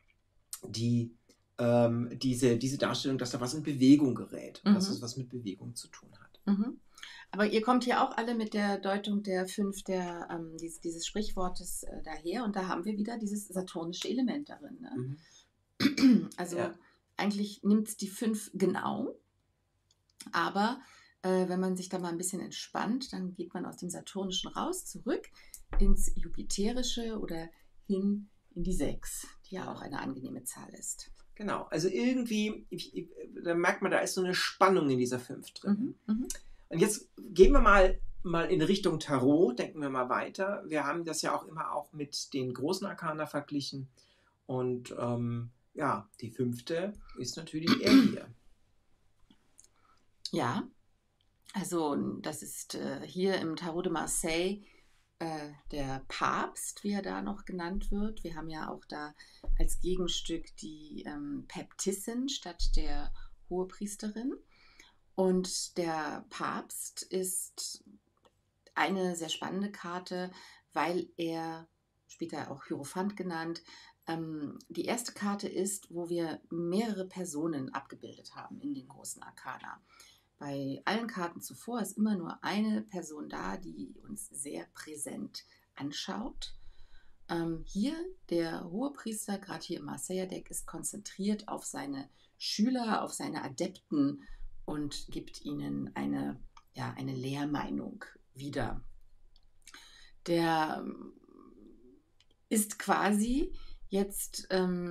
diese Darstellung, dass da was in Bewegung gerät und dass es was mit Bewegung zu tun hat. Mhm. Aber ihr kommt hier auch alle mit der Deutung der 5 dieses Sprichwortes daher und da haben wir wieder dieses saturnische Element darin. Ne? Also eigentlich nimmt es die 5 genau, aber wenn man sich da mal ein bisschen entspannt, dann geht man aus dem Saturnischen raus, zurück ins Jupiterische oder hin in die 6, die ja auch eine angenehme Zahl ist. Genau, also irgendwie, da merkt man, da ist so eine Spannung in dieser 5 drin. Und jetzt gehen wir mal in Richtung Tarot, denken wir mal weiter. Wir haben das ja auch immer auch mit den großen Arkana verglichen. Und die 5. ist natürlich er hier. Ja, also das ist hier im Tarot de Marseille der Papst, wie er da noch genannt wird. Wir haben ja auch da als Gegenstück die Päpstissin statt der Hohepriesterin. Und der Papst ist eine sehr spannende Karte, weil er, später auch Hierophant genannt, die erste Karte ist, wo wir mehrere Personen abgebildet haben in den großen Arkana. Bei allen Karten zuvor ist immer nur eine Person da, die uns sehr präsent anschaut. Hier der Hohepriester, gerade hier im Marseiller-Deck, ist konzentriert auf seine Schüler, auf seine Adepten und gibt ihnen eine Lehrmeinung wieder. Der ist quasi jetzt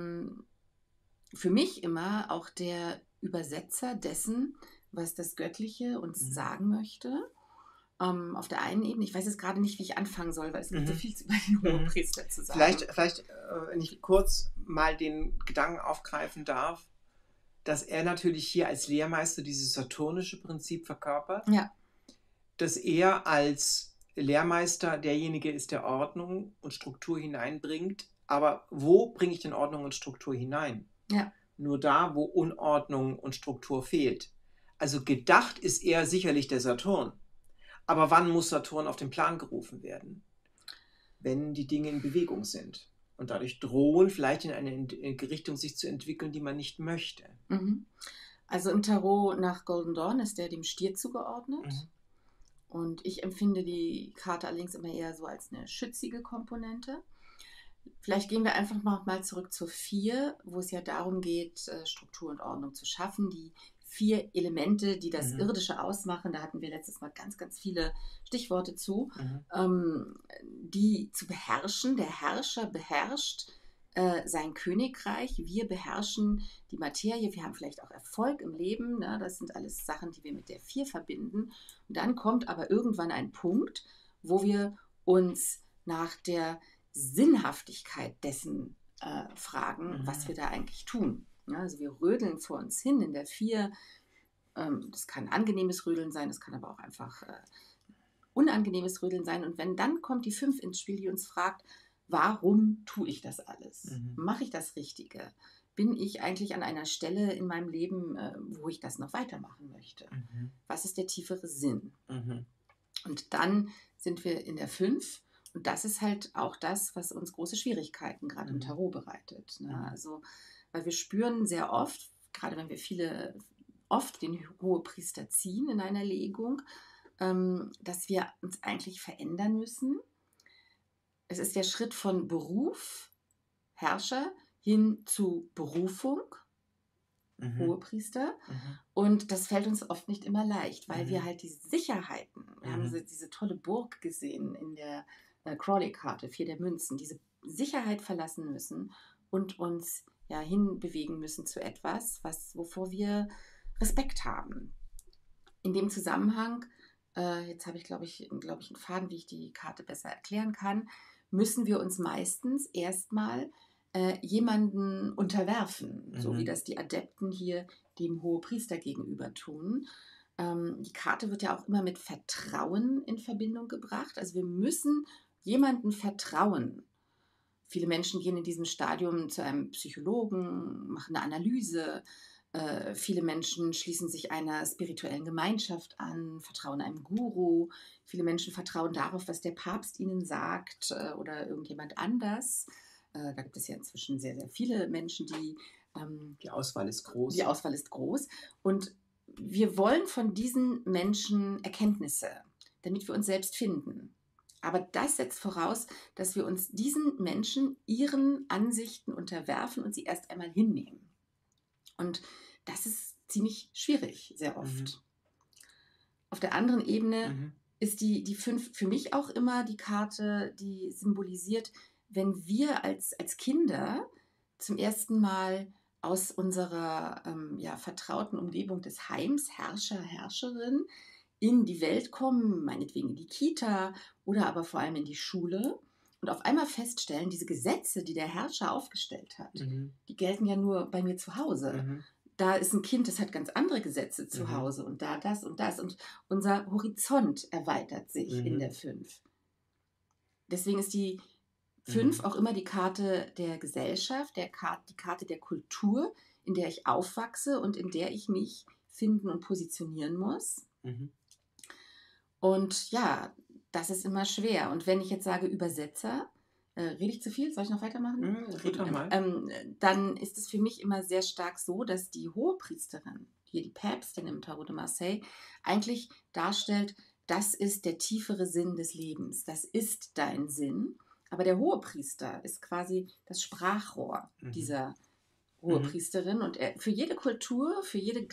für mich immer auch der Übersetzer dessen, was das Göttliche uns sagen möchte. Auf der einen Ebene, ich weiß jetzt gerade nicht, wie ich anfangen soll, weil es gibt so viel über den Hohepriester zu sagen. Vielleicht, wenn ich kurz mal den Gedanken aufgreifen darf, dass er natürlich hier als Lehrmeister dieses saturnische Prinzip verkörpert. Ja. Dass er als Lehrmeister derjenige ist, der Ordnung und Struktur hineinbringt. Aber wo bringe ich denn Ordnung und Struktur hinein? Ja. Nur da, wo Unordnung und Struktur fehlt. Also gedacht ist er sicherlich der Saturn. Aber wann muss Saturn auf den Plan gerufen werden? Wenn die Dinge in Bewegung sind. Und dadurch drohen, vielleicht in eine Richtung sich zu entwickeln, die man nicht möchte. Also im Tarot nach Golden Dawn ist der dem Stier zugeordnet. Und ich empfinde die Karte allerdings immer eher so als eine schützige Komponente. Vielleicht gehen wir einfach mal zurück zur 4, wo es ja darum geht, Struktur und Ordnung zu schaffen. Die 4 Elemente, die das Irdische ausmachen, da hatten wir letztes Mal ganz, ganz viele Stichworte zu, die zu beherrschen. Der Herrscher beherrscht sein Königreich, wir beherrschen die Materie, wir haben vielleicht auch Erfolg im Leben, ne? Das sind alles Sachen, die wir mit der 4 verbinden. Und dann kommt aber irgendwann ein Punkt, wo wir uns nach der Sinnhaftigkeit dessen fragen, was wir da eigentlich tun. Ja, also wir rödeln vor uns hin in der 4. Das kann angenehmes Rödeln sein, das kann aber auch einfach unangenehmes Rödeln sein. Und wenn dann kommt die 5 ins Spiel, die uns fragt, warum tue ich das alles? Mache ich das Richtige? Bin ich eigentlich an einer Stelle in meinem Leben, wo ich das noch weitermachen möchte? Was ist der tiefere Sinn? Und dann sind wir in der 5 und das ist halt auch das, was uns große Schwierigkeiten gerade im Tarot bereitet. Ne? Also, weil wir spüren sehr oft, gerade wenn wir oft den Hohepriester ziehen in einer Legung, dass wir uns eigentlich verändern müssen. Es ist der Schritt von Beruf, Herrscher, hin zu Berufung, Hohepriester. Und das fällt uns oft nicht immer leicht, weil wir halt diese Sicherheiten, wir haben diese tolle Burg gesehen in der Crawley-Karte, 4 der Münzen, diese Sicherheit verlassen müssen und uns hinbewegen müssen zu etwas, wovor wir Respekt haben. In dem Zusammenhang, jetzt habe ich, glaube ich, einen Faden, wie ich die Karte besser erklären kann, müssen wir uns meistens erstmal jemanden unterwerfen, so wie das die Adepten hier dem Hohepriester gegenüber tun. Die Karte wird ja auch immer mit Vertrauen in Verbindung gebracht. Also wir müssen jemandem vertrauen. Viele Menschen gehen in diesem Stadium zu einem Psychologen, machen eine Analyse. Viele Menschen schließen sich einer spirituellen Gemeinschaft an, vertrauen einem Guru. Viele Menschen vertrauen darauf, was der Papst ihnen sagt oder irgendjemand anders. Da gibt es ja inzwischen sehr, sehr viele Menschen, Die Auswahl ist groß. die Auswahl ist groß. Und wir wollen von diesen Menschen Erkenntnisse, damit wir uns selbst finden. Aber das setzt voraus, dass wir uns diesen Menschen ihren Ansichten unterwerfen und sie erst einmal hinnehmen. Und das ist ziemlich schwierig, sehr oft. Auf der anderen Ebene ist die 5 für mich auch immer die Karte, die symbolisiert, wenn wir als Kinder zum ersten Mal aus unserer vertrauten Umgebung des Heims, Herrscher, Herrscherin, in die Welt kommen, meinetwegen in die Kita oder aber vor allem in die Schule und auf einmal feststellen, diese Gesetze, die der Herrscher aufgestellt hat, die gelten ja nur bei mir zu Hause. Da ist ein Kind, das hat ganz andere Gesetze zu Hause und da das und das und unser Horizont erweitert sich in der 5. Deswegen ist die 5 auch immer die Karte der Gesellschaft, die Karte der Kultur, in der ich aufwachse und in der ich mich finden und positionieren muss. Und ja, das ist immer schwer. Und wenn ich jetzt sage Übersetzer, rede ich zu viel? Soll ich noch weitermachen? Red doch mal. Dann ist es für mich immer sehr stark so, dass die Hohepriesterin, hier die Päpstin im Tarot de Marseille, eigentlich darstellt, das ist der tiefere Sinn des Lebens. Das ist dein Sinn. Aber der Hohepriester ist quasi das Sprachrohr dieser Hohepriesterin. Und für jede Kultur, für jeden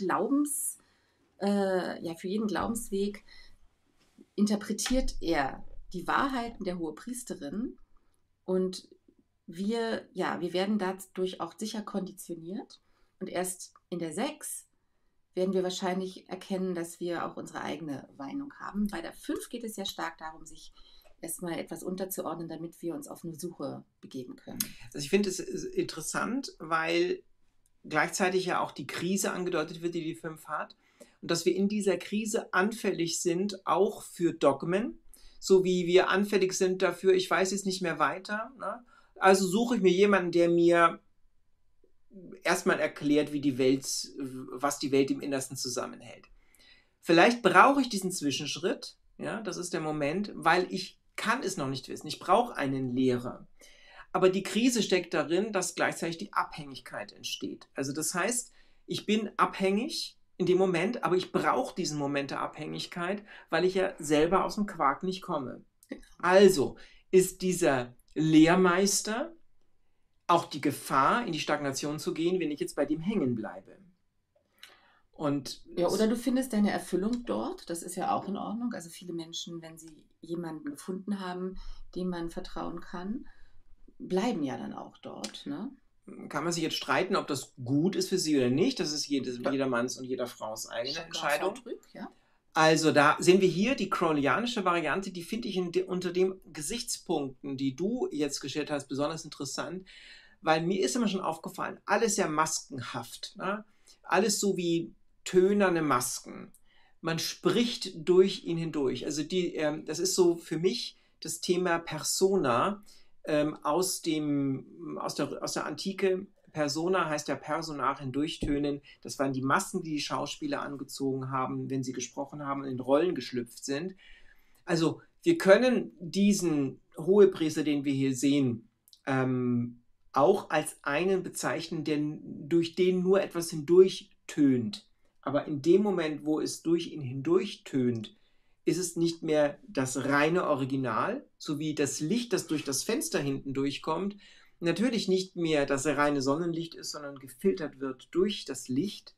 Glaubensweg interpretiert er die Wahrheiten der Hohepriesterin. Und wir werden dadurch auch sicher konditioniert. Und erst in der 6 werden wir wahrscheinlich erkennen, dass wir auch unsere eigene Meinung haben. Bei der 5 geht es ja stark darum, sich erstmal etwas unterzuordnen, damit wir uns auf eine Suche begeben können. Also ich finde es interessant, weil gleichzeitig ja auch die Krise angedeutet wird, die die 5 hat. Und dass wir in dieser Krise anfällig sind, auch für Dogmen, so wie wir anfällig sind dafür, ich weiß jetzt nicht mehr weiter. Ne? Also suche ich mir jemanden, der mir erstmal erklärt, was die Welt im Innersten zusammenhält. Vielleicht brauche ich diesen Zwischenschritt, ja, das ist der Moment, weil ich kann es noch nicht wissen. Ich brauche einen Lehrer. Aber die Krise steckt darin, dass gleichzeitig die Abhängigkeit entsteht. Also das heißt, ich bin abhängig in dem Moment, aber ich brauche diesen Moment der Abhängigkeit, weil ich ja selber aus dem Quark nicht komme. Also ist dieser Lehrmeister auch die Gefahr, in die Stagnation zu gehen, wenn ich jetzt bei dem hängen bleibe. Und oder du findest deine Erfüllung dort, das ist ja auch in Ordnung. Also viele Menschen, wenn sie jemanden gefunden haben, dem man vertrauen kann, bleiben ja dann auch dort. Ne? Kann man sich jetzt streiten, ob das gut ist für sie oder nicht. Das ist jedermanns und jeder Frau's eigene Entscheidung. Ja. Also da sehen wir hier die crowleyanische Variante, die finde ich unter den Gesichtspunkten, die du jetzt gestellt hast, besonders interessant, weil mir ist immer schon aufgefallen, alles ja maskenhaft. Ne? Alles so wie tönerne Masken. Man spricht durch ihn hindurch. Also das ist so für mich das Thema Persona aus der Antike. Persona heißt ja Personar, hindurchtönen. Das waren die Masken, die die Schauspieler angezogen haben, wenn sie gesprochen haben und in Rollen geschlüpft sind. Also wir können diesen Hohepriester, den wir hier sehen, auch als einen bezeichnen, durch den nur etwas hindurchtönt. Aber in dem Moment, wo es durch ihn hindurchtönt, ist es nicht mehr das reine Original, so wie das Licht, das durch das Fenster hinten durchkommt, natürlich nicht mehr das reine Sonnenlicht ist, sondern gefiltert wird durch das Licht,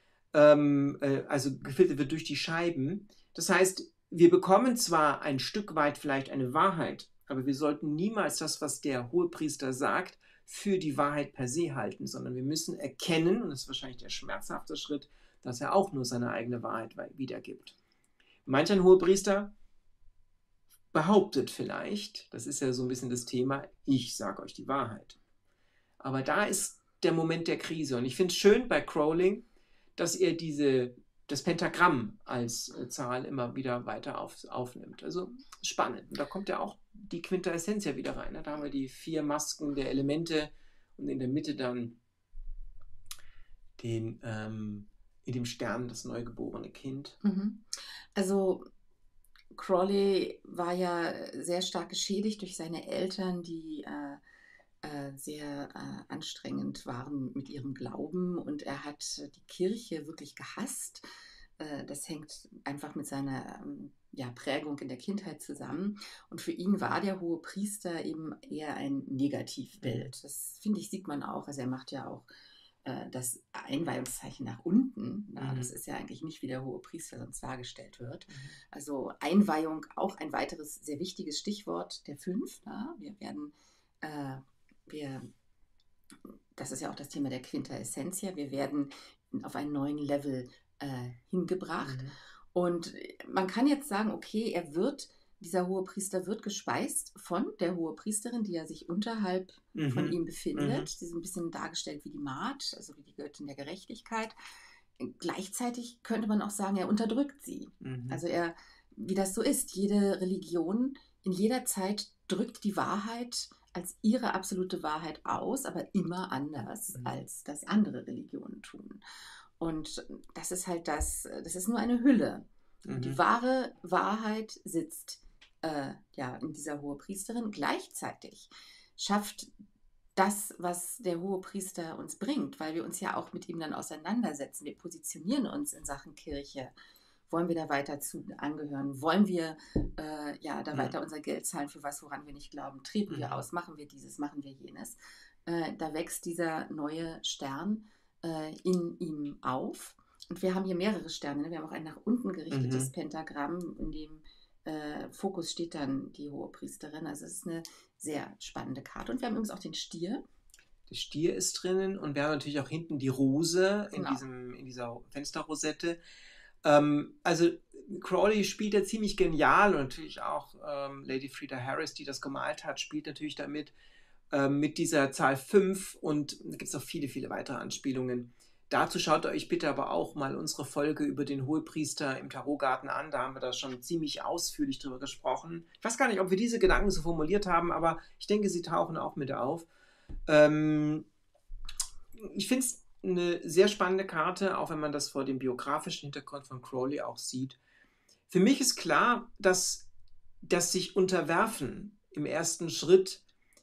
also gefiltert wird durch die Scheiben. Das heißt, wir bekommen zwar ein Stück weit vielleicht eine Wahrheit, aber wir sollten niemals das, was der Hohepriester sagt, für die Wahrheit per se halten, sondern wir müssen erkennen, und das ist wahrscheinlich der schmerzhafte Schritt, dass er auch nur seine eigene Wahrheit wiedergibt. Manch ein Hohepriester behauptet vielleicht, das ist ja so ein bisschen das Thema, ich sage euch die Wahrheit. Aber da ist der Moment der Krise. Und ich finde es schön bei Crowley, dass er diese das Pentagramm als Zahl immer wieder weiter aufnimmt. Also spannend. Und da kommt ja auch die Quintessenz ja wieder rein. Ne? Da haben wir die 4 Masken der Elemente und in der Mitte dann in dem Stern das neugeborene Kind. Also Crawley war ja sehr stark geschädigt durch seine Eltern, die sehr anstrengend waren mit ihrem Glauben, und er hat die Kirche wirklich gehasst. Das hängt einfach mit seiner Prägung in der Kindheit zusammen. Und für ihn war der Hohepriester eben eher ein Negativbild. Das, finde ich, sieht man auch. Also er macht ja auch das Einweihungszeichen nach unten. Na, das ist ja eigentlich nicht, wie der Hohepriester sonst dargestellt wird. Also Einweihung, auch ein weiteres sehr wichtiges Stichwort der 5. Na? Wir werden das ist ja auch das Thema der Quinta Essentia, wir werden auf einen neuen Level hingebracht. Und man kann jetzt sagen, okay, dieser Hohepriester wird gespeist von der Hohepriesterin, die ja sich unterhalb von ihm befindet. Die ist ein bisschen dargestellt wie die Maat, also wie die Göttin der Gerechtigkeit. Gleichzeitig könnte man auch sagen, er unterdrückt sie. Also wie das so ist, jede Religion in jeder Zeit drückt die Wahrheit als ihre absolute Wahrheit aus, aber immer anders, als das andere Religionen tun. Und das ist halt das ist nur eine Hülle. Die wahre Wahrheit sitzt in dieser Hohepriesterin. Gleichzeitig schafft das, was der Hohepriester uns bringt, weil wir uns ja auch mit ihm dann auseinandersetzen. Wir positionieren uns in Sachen Kirche. Wollen wir da weiter zu angehören? Wollen wir da weiter unser Geld zahlen für was, woran wir nicht glauben? Treten wir aus? Machen wir dieses? Machen wir jenes? Da wächst dieser neue Stern in ihm auf. Und wir haben hier mehrere Sterne. Wir haben auch ein nach unten gerichtetes Pentagramm, in dem Fokus steht dann die Hohepriesterin. Also es ist eine sehr spannende Karte. Und wir haben übrigens auch den Stier. Der Stier ist drinnen und wir haben natürlich auch hinten die Rose in dieser Fensterrosette. Also Crawley spielt ja ziemlich genial, und natürlich auch Lady Frieda Harris, die das gemalt hat, spielt natürlich damit mit dieser Zahl 5, und da gibt es auch viele, viele weitere Anspielungen. Dazu schaut euch bitte aber auch mal unsere Folge über den Hohepriester im Tarotgarten an. Da haben wir da schon ziemlich ausführlich drüber gesprochen. Ich weiß gar nicht, ob wir diese Gedanken so formuliert haben, aber ich denke, sie tauchen auch mit auf. Ich finde es eine sehr spannende Karte, auch wenn man das vor dem biografischen Hintergrund von Crawley auch sieht. Für mich ist klar, dass das sich unterwerfen im ersten Schritt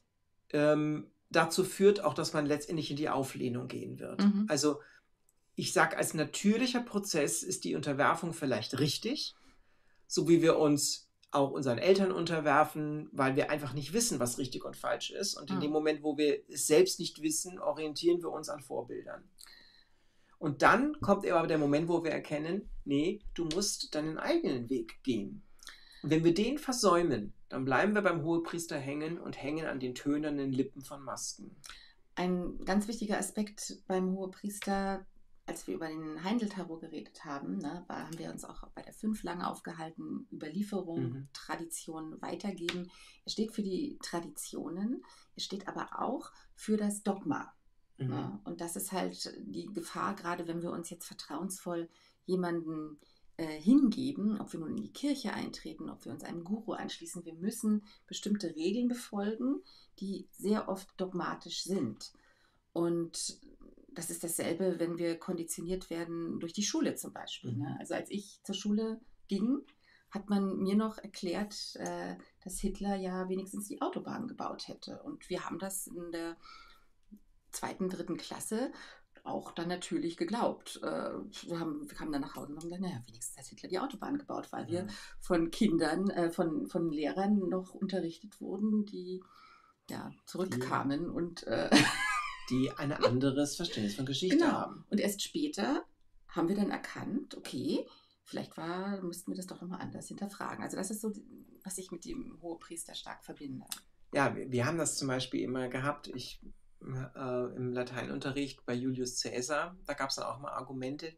dazu führt, auch dass man letztendlich in die Auflehnung gehen wird. Also ich sage, als natürlicher Prozess ist die Unterwerfung vielleicht richtig, so wie wir uns auch unseren Eltern unterwerfen, weil wir einfach nicht wissen, was richtig und falsch ist. Und in dem Moment, wo wir es selbst nicht wissen, orientieren wir uns an Vorbildern. Und dann kommt aber der Moment, wo wir erkennen, nee, du musst deinen eigenen Weg gehen. Und wenn wir den versäumen, dann bleiben wir beim Hohepriester hängen und hängen an den tönernen Lippen von Masken. Ein ganz wichtiger Aspekt beim Hohepriester, als wir über den Heindl-Tarot geredet haben, haben wir uns auch bei der 5 lange aufgehalten, Überlieferung, Tradition weitergeben. Er steht für die Traditionen, er steht aber auch für das Dogma. Und das ist halt die Gefahr, gerade wenn wir uns jetzt vertrauensvoll jemanden hingeben, ob wir nun in die Kirche eintreten, ob wir uns einem Guru anschließen. Wir müssen bestimmte Regeln befolgen, die sehr oft dogmatisch sind. Und das ist dasselbe, wenn wir konditioniert werden durch die Schule zum Beispiel. Also als ich zur Schule ging, hat man mir noch erklärt, dass Hitler ja wenigstens die Autobahn gebaut hätte. Und wir haben das in der 2., 3. Klasse auch dann natürlich geglaubt. Wir kamen dann nach Hause und haben gesagt, naja, wenigstens hat Hitler die Autobahn gebaut, weil wir von Kindern, von Lehrern noch unterrichtet wurden, die zurückkamen und die ein anderes Verständnis von Geschichte haben. Und erst später haben wir dann erkannt, okay, vielleicht müssten wir das doch nochmal anders hinterfragen. Also das ist so, was ich mit dem Hohepriester stark verbinde. Ja, wir haben das zum Beispiel immer gehabt. Ich im Lateinunterricht bei Julius Caesar. Da gab es dann auch mal Argumente.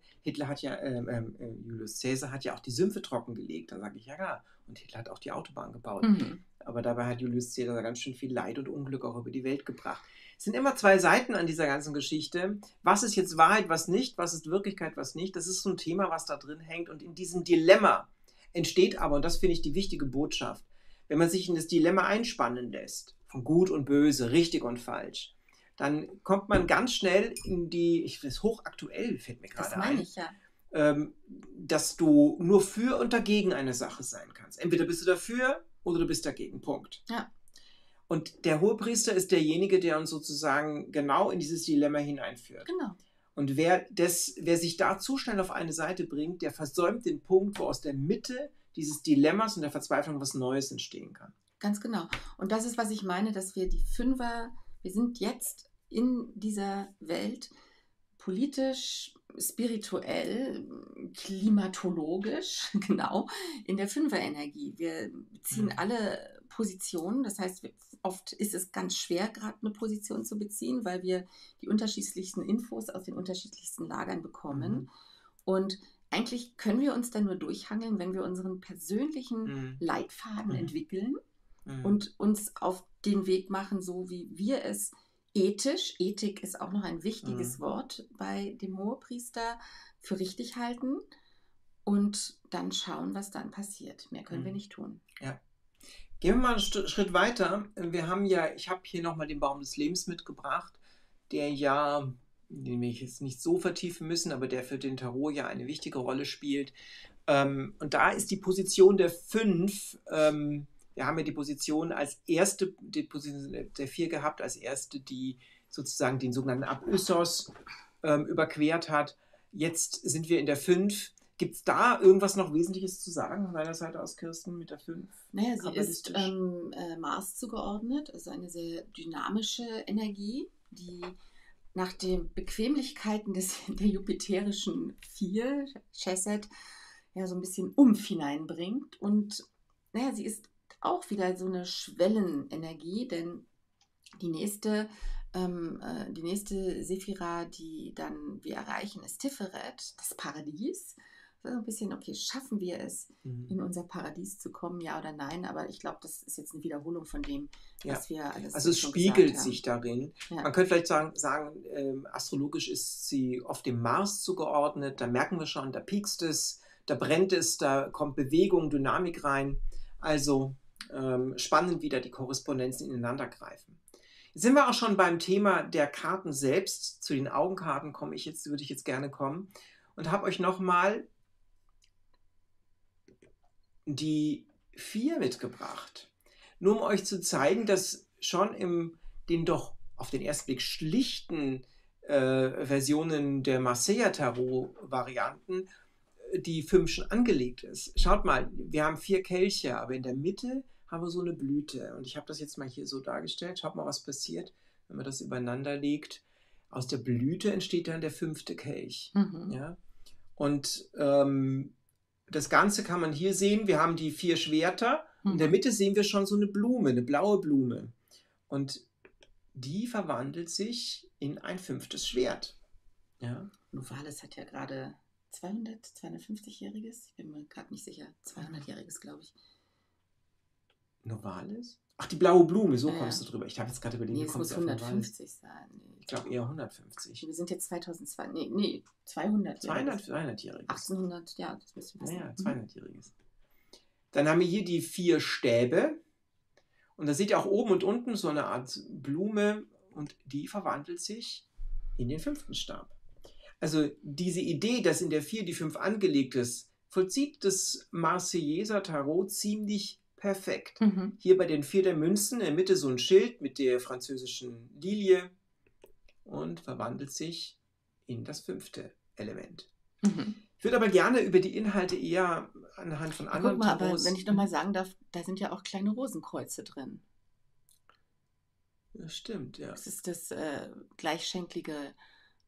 Julius Caesar hat ja auch die Sümpfe trockengelegt. Da sage ich, ja klar. Und Hitler hat auch die Autobahn gebaut. Mhm. Aber dabei hat Julius Caesar ganz schön viel Leid und Unglück auch über die Welt gebracht. Es sind immer zwei Seiten an dieser ganzen Geschichte. Was ist jetzt Wahrheit, was nicht? Was ist Wirklichkeit, was nicht? Das ist so ein Thema, was da drin hängt. Und in diesem Dilemma entsteht aber, und das finde ich die wichtige Botschaft, wenn man sich in das Dilemma einspannen lässt, von Gut und Böse, richtig und falsch, dann kommt man ganz schnell in das ist hochaktuell, fällt mir gerade Das meine ein, ich ja. dass du nur für und dagegen eine Sache sein kannst. Entweder bist du dafür oder du bist dagegen. Punkt. Ja. Und der Hohepriester ist derjenige, der uns sozusagen genau in dieses Dilemma hineinführt. Genau. Und wer sich da zu schnell auf eine Seite bringt, der versäumt den Punkt, wo aus der Mitte dieses Dilemmas und der Verzweiflung was Neues entstehen kann. Ganz genau. Und das ist, was ich meine, dass wir die Fünfer, wir sind jetzt in dieser Welt politisch, spirituell, klimatologisch, genau, in der Fünferenergie. Wir beziehen alle Positionen, das heißt, oft ist es ganz schwer, gerade eine Position zu beziehen, weil wir die unterschiedlichsten Infos aus den unterschiedlichsten Lagern bekommen. Und eigentlich können wir uns dann nur durchhangeln, wenn wir unseren persönlichen Leitfaden entwickeln und uns auf den Weg machen, so wie wir es Ethik ist auch noch ein wichtiges Wort bei dem Hohepriester, für richtig halten und dann schauen, was dann passiert. Mehr können wir nicht tun. Ja. Gehen wir mal einen Schritt weiter. Ich habe hier nochmal den Baum des Lebens mitgebracht, den wir jetzt nicht so vertiefen müssen, aber der für den Tarot ja eine wichtige Rolle spielt. Und da ist die Position der 5, wir haben ja die Position als erste, die Position der 4 gehabt, als erste, die sozusagen den sogenannten Abyssos überquert hat. Jetzt sind wir in der 5. Gibt es da irgendwas noch Wesentliches zu sagen von deiner Seite aus, Kirsten, mit der 5? Naja, sie ist Mars zugeordnet, also eine sehr dynamische Energie, die nach den Bequemlichkeiten der jupiterischen 4, Chesed, ja so ein bisschen Umf hineinbringt. Und naja, sie ist auch wieder so eine Schwellenenergie, denn die nächste Sephira, die dann wir erreichen, ist Tiferet, das Paradies. So ein bisschen, okay, schaffen wir es, in unser Paradies zu kommen, ja oder nein? Aber ich glaube, das ist jetzt eine Wiederholung von dem, was wir alles also es schon spiegelt gesagt haben. sich darin. Ja. Man könnte vielleicht sagen, astrologisch ist sie oft dem Mars zugeordnet. Da merken wir schon, da piekst es, da brennt es, da kommt Bewegung, Dynamik rein. Also spannend, wie da die Korrespondenzen ineinander greifen. Jetzt sind wir auch schon beim Thema der Karten selbst. Zu den Augenkarten würde ich jetzt gerne kommen und habe euch nochmal die 4 mitgebracht. Nur um euch zu zeigen, dass schon den doch auf den ersten Blick schlichten Versionen der Marseilla-Tarot-Varianten die 5 schon angelegt ist. Schaut mal, wir haben 4 Kelche, aber in der Mitte haben wir so eine Blüte. Und ich habe das jetzt mal hier so dargestellt. Schaut mal, was passiert, wenn man das übereinander legt. Aus der Blüte entsteht dann der 5. Kelch. Ja? Und das Ganze kann man hier sehen. Wir haben die 4 Schwerter. In der Mitte sehen wir schon so eine Blume, eine blaue Blume. Und die verwandelt sich in ein 5. Schwert. Ja? Novalis hat ja gerade 250-jähriges, ich bin mir gerade nicht sicher, 200-jähriges, glaube ich. Novalis? Ach, die blaue Blume, so kommst du drüber. Ich habe jetzt gerade überlegt, es muss 150 sein. Nee, ich glaube eher 150. Wir sind jetzt 2002, 200. 200-jähriges. 1800, ja, das müssen wir wissen. Ja, 200-jähriges. Dann haben wir hier die 4 Stäbe. Und da seht ihr auch oben und unten so eine Art Blume und die verwandelt sich in den 5. Stab. Also diese Idee, dass in der 4 die 5 angelegt ist, vollzieht das Marseillaser Tarot ziemlich perfekt. Hier bei den 4 der Münzen, in der Mitte so ein Schild mit der französischen Lilie und verwandelt sich in das 5. Element. Ich würde aber gerne über die Inhalte eher anhand von anderen Guck mal, aber wenn ich nochmal sagen darf, da sind ja auch kleine Rosenkreuze drin. Das stimmt, ja. Das ist das gleichschenklige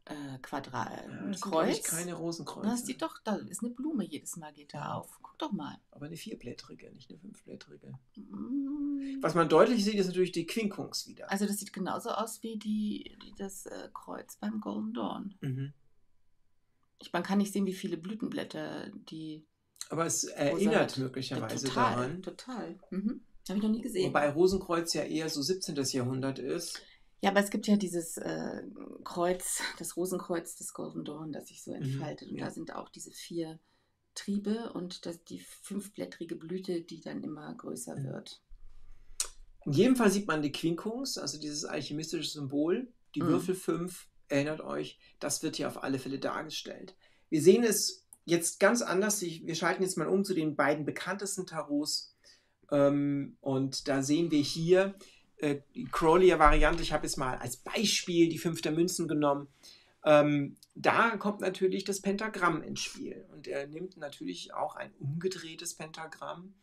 Das sind, glaube ich, Kreuz. keine Das Rosenkreuze. sieht doch, da ist eine Blume jedes Mal, geht da auf. Guck doch mal. Aber eine vierblättrige, nicht eine fünfblättrige. Mm. Was man deutlich sieht, ist natürlich die Quincunx wieder. Also das sieht genauso aus wie das Kreuz beim Golden Dawn. Mhm. Man kann nicht sehen, wie viele Blütenblätter die Aber es Rosa erinnert hat. möglicherweise Total, daran. total. Habe ich noch nie gesehen. Wobei Rosenkreuz ja eher so 17. Jahrhundert ist. Ja, aber es gibt ja dieses Kreuz, das Rosenkreuz des Golden Dawn, das sich so entfaltet. Und ja. da sind auch diese 4 Triebe und die 5-blättrige Blüte, die dann immer größer wird. In jedem Fall sieht man die Quincunx, also dieses alchemistische Symbol. Die Würfel 5, erinnert euch, das wird hier auf alle Fälle dargestellt. Wir sehen es jetzt ganz anders. Wir schalten jetzt mal um zu den beiden bekanntesten Tarots. Und da sehen wir hier die Crowleyer-Variante. Ich habe jetzt mal als Beispiel die 5 der Münzen genommen. Da kommt natürlich das Pentagramm ins Spiel. Und er nimmt natürlich auch ein umgedrehtes Pentagramm.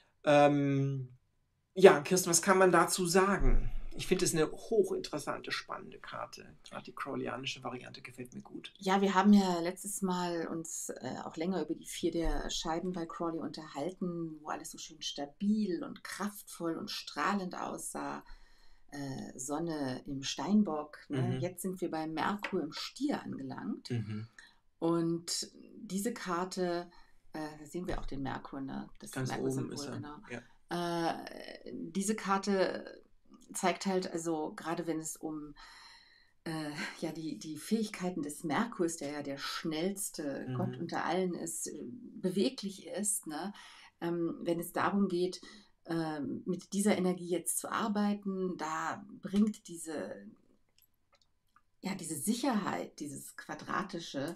Ja, Kirsten, was kann man dazu sagen? Ich finde es eine hochinteressante, spannende Karte. Gerade die Crowleyanische Variante gefällt mir gut. Ja, wir haben ja letztes Mal uns auch länger über die 4 der Scheiben bei Crowley unterhalten, wo alles so schön stabil und kraftvoll und strahlend aussah. Sonne im Steinbock. Ne? Jetzt sind wir bei Merkur im Stier angelangt. Und diese Karte, da sehen wir auch den Merkur, ne? Das ganz oben ist er. Genau. Ja. Diese Karte zeigt halt, also gerade wenn es um die Fähigkeiten des Merkurs, der ja der schnellste Gott unter allen ist, beweglich ist, ne? Wenn es darum geht, mit dieser Energie jetzt zu arbeiten, da bringt diese Sicherheit, dieses Quadratische,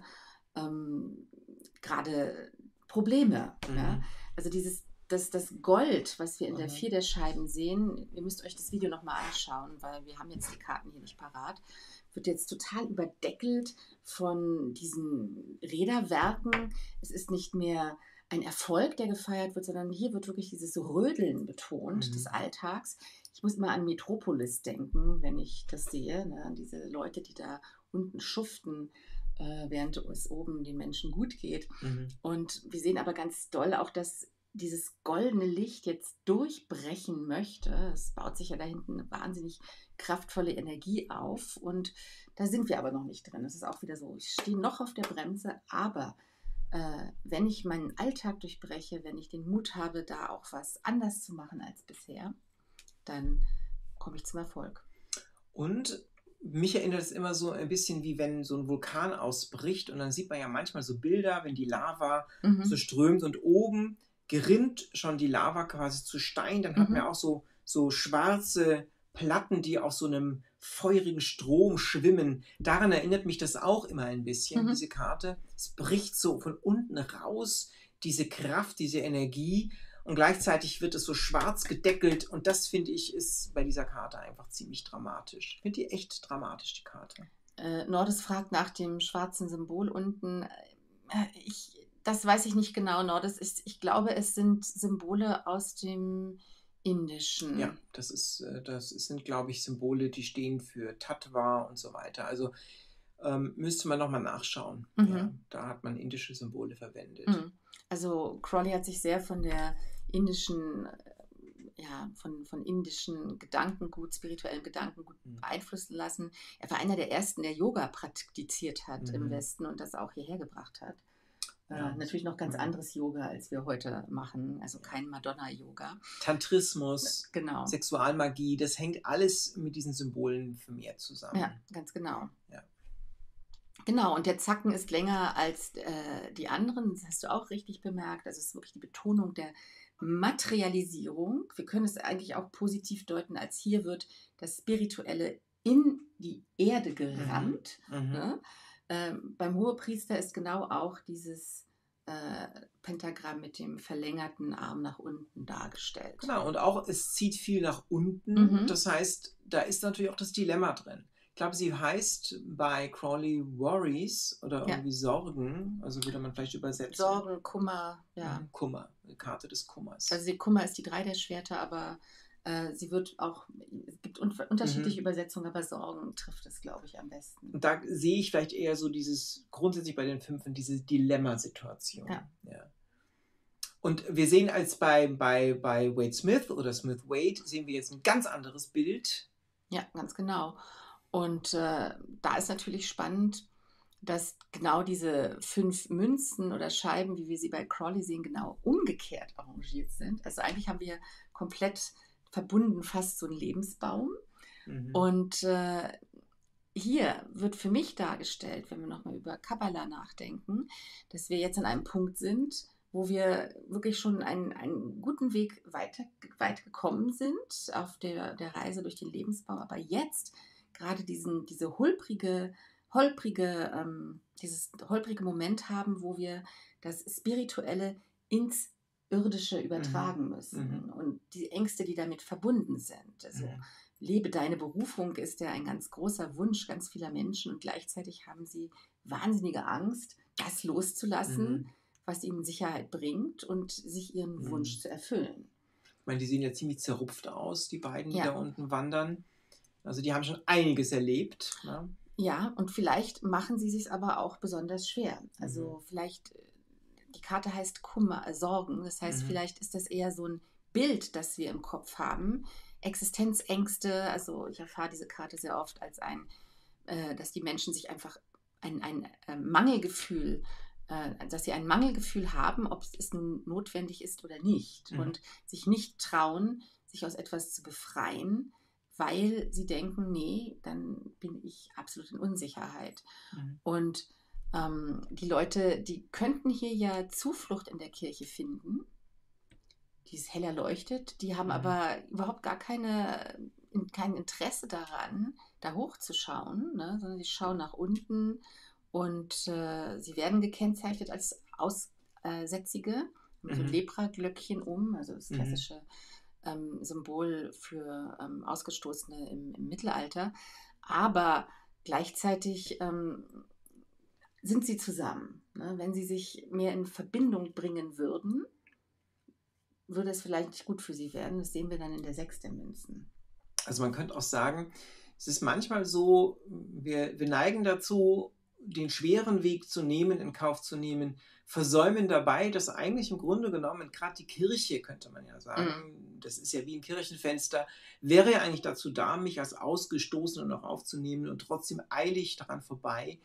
gerade Probleme. Ja? Also das Gold, was wir in der 4 der Scheiben sehen, ihr müsst euch das Video nochmal anschauen, weil wir haben jetzt die Karten hier nicht parat, wird jetzt total überdeckelt von diesen Räderwerken. Es ist nicht mehr ein Erfolg, der gefeiert wird, sondern hier wird wirklich dieses Rödeln betont des Alltags. Ich muss immer an Metropolis denken, wenn ich das sehe, ne? Diese Leute, die da unten schuften, während es oben den Menschen gut geht. Und wir sehen aber ganz doll auch, dass dieses goldene Licht jetzt durchbrechen möchte. Es baut sich ja da hinten eine wahnsinnig kraftvolle Energie auf und da sind wir aber noch nicht drin. Das ist auch wieder so, ich stehe noch auf der Bremse, aber wenn ich meinen Alltag durchbreche, wenn ich den Mut habe, da auch was anders zu machen als bisher, dann komme ich zum Erfolg. Und mich erinnert es immer so ein bisschen wie wenn so ein Vulkan ausbricht und dann sieht man ja manchmal so Bilder, wenn die Lava so strömt und oben gerinnt schon die Lava quasi zu Stein, dann hat man auch so schwarze Platten, die auf so einem feurigen Strom schwimmen. Daran erinnert mich das auch immer ein bisschen, diese Karte. Es bricht so von unten raus, diese Kraft, diese Energie und gleichzeitig wird es so schwarz gedeckelt und das, finde ich, ist bei dieser Karte einfach ziemlich dramatisch. Ich finde die echt dramatisch, die Karte. Nordes fragt nach dem schwarzen Symbol unten. Das weiß ich nicht genau, Nordes. Ich glaube, es sind Symbole aus dem Indischen. Ja, das sind, glaube ich, Symbole, die stehen für Tattva und so weiter. Also müsste man nochmal nachschauen. Ja, da hat man indische Symbole verwendet. Also Crowley hat sich sehr von der indischen, von indischen Gedankengut, spirituellem Gedankengut beeinflussen lassen. Er war einer der ersten, der Yoga praktiziert hat im Westen und das auch hierher gebracht hat. Natürlich noch ganz anderes Yoga, als wir heute machen. Also kein Madonna-Yoga. Tantrismus, genau. Sexualmagie, das hängt alles mit diesen Symbolen vermehrt zusammen. Ja, ganz genau. Ja. Genau, und der Zacken ist länger als die anderen. Das hast du auch richtig bemerkt. Also es ist wirklich die Betonung der Materialisierung. Wir können es eigentlich auch positiv deuten, als hier wird das Spirituelle in die Erde gerammt. Ne? Beim Hohepriester ist genau auch dieses Pentagramm mit dem verlängerten Arm nach unten dargestellt. Genau, und auch es zieht viel nach unten. Das heißt, da ist natürlich auch das Dilemma drin. Ich glaube, sie heißt bei Crowley Worries oder irgendwie Sorgen, also würde man vielleicht übersetzen. Sorgen, Kummer, Kummer, eine Karte des Kummers. Also die Kummer ist die 3 der Schwerter, aber Sie wird auch, es gibt unterschiedliche Übersetzungen, aber Sorgen trifft es, glaube ich, am besten. Und da sehe ich vielleicht eher so dieses, grundsätzlich bei den Fünfen, diese Dilemmasituation. Ja. Ja. Und wir sehen als bei Wade Smith oder Smith Wade, sehen wir jetzt ein ganz anderes Bild. Ja, ganz genau. Und da ist natürlich spannend, dass genau diese 5 Münzen oder Scheiben, wie wir sie bei Crawley sehen, genau umgekehrt arrangiert sind. Also eigentlich haben wir komplett verbunden fast so einen Lebensbaum. Und hier wird für mich dargestellt, wenn wir nochmal über Kabbala nachdenken, dass wir jetzt an einem Punkt sind, wo wir wirklich schon einen guten Weg weit gekommen sind auf der Reise durch den Lebensbaum. Aber jetzt gerade dieses holprige Moment haben, wo wir das Spirituelle ins Irdische übertragen müssen und die Ängste, die damit verbunden sind. Also lebe deine Berufung ist ja ein ganz großer Wunsch ganz vieler Menschen und gleichzeitig haben sie wahnsinnige Angst, das loszulassen, was ihnen Sicherheit bringt und sich ihren Wunsch zu erfüllen. Ich meine, die sehen ja ziemlich zerrupft aus, die beiden, die da unten wandern. Also die haben schon einiges erlebt. Ne? Ja, und vielleicht machen sie sich aber auch besonders schwer. Also vielleicht, die Karte heißt Kummer, Sorgen. Das heißt, vielleicht ist das eher so ein Bild, das wir im Kopf haben. Existenzängste, also ich erfahre diese Karte sehr oft als dass die Menschen sich einfach ein Mangelgefühl, dass sie ein Mangelgefühl haben, ob es nun notwendig ist oder nicht. Und sich nicht trauen, sich aus etwas zu befreien, weil sie denken, nee, dann bin ich absolut in Unsicherheit. Und die Leute, die könnten hier ja Zuflucht in der Kirche finden, die es heller leuchtet, die haben aber überhaupt gar kein Interesse daran, da hochzuschauen, ne? Sondern sie schauen nach unten und sie werden gekennzeichnet als Aussätzige, mit so Lepra-Glöckchen also das klassische Symbol für Ausgestoßene im Mittelalter. Aber gleichzeitig sind sie zusammen. Ne? Wenn sie sich mehr in Verbindung bringen würden, würde es vielleicht nicht gut für sie werden. Das sehen wir dann in der 6 der Münzen. Also man könnte auch sagen, es ist manchmal so, wir neigen dazu, den schweren Weg zu nehmen, in Kauf zu nehmen, versäumen dabei, dass eigentlich im Grunde genommen, gerade die Kirche, könnte man ja sagen, das ist ja wie ein Kirchenfenster, wäre ja eigentlich dazu da, mich als Ausgestoßenen noch aufzunehmen und trotzdem eile ich daran vorbei.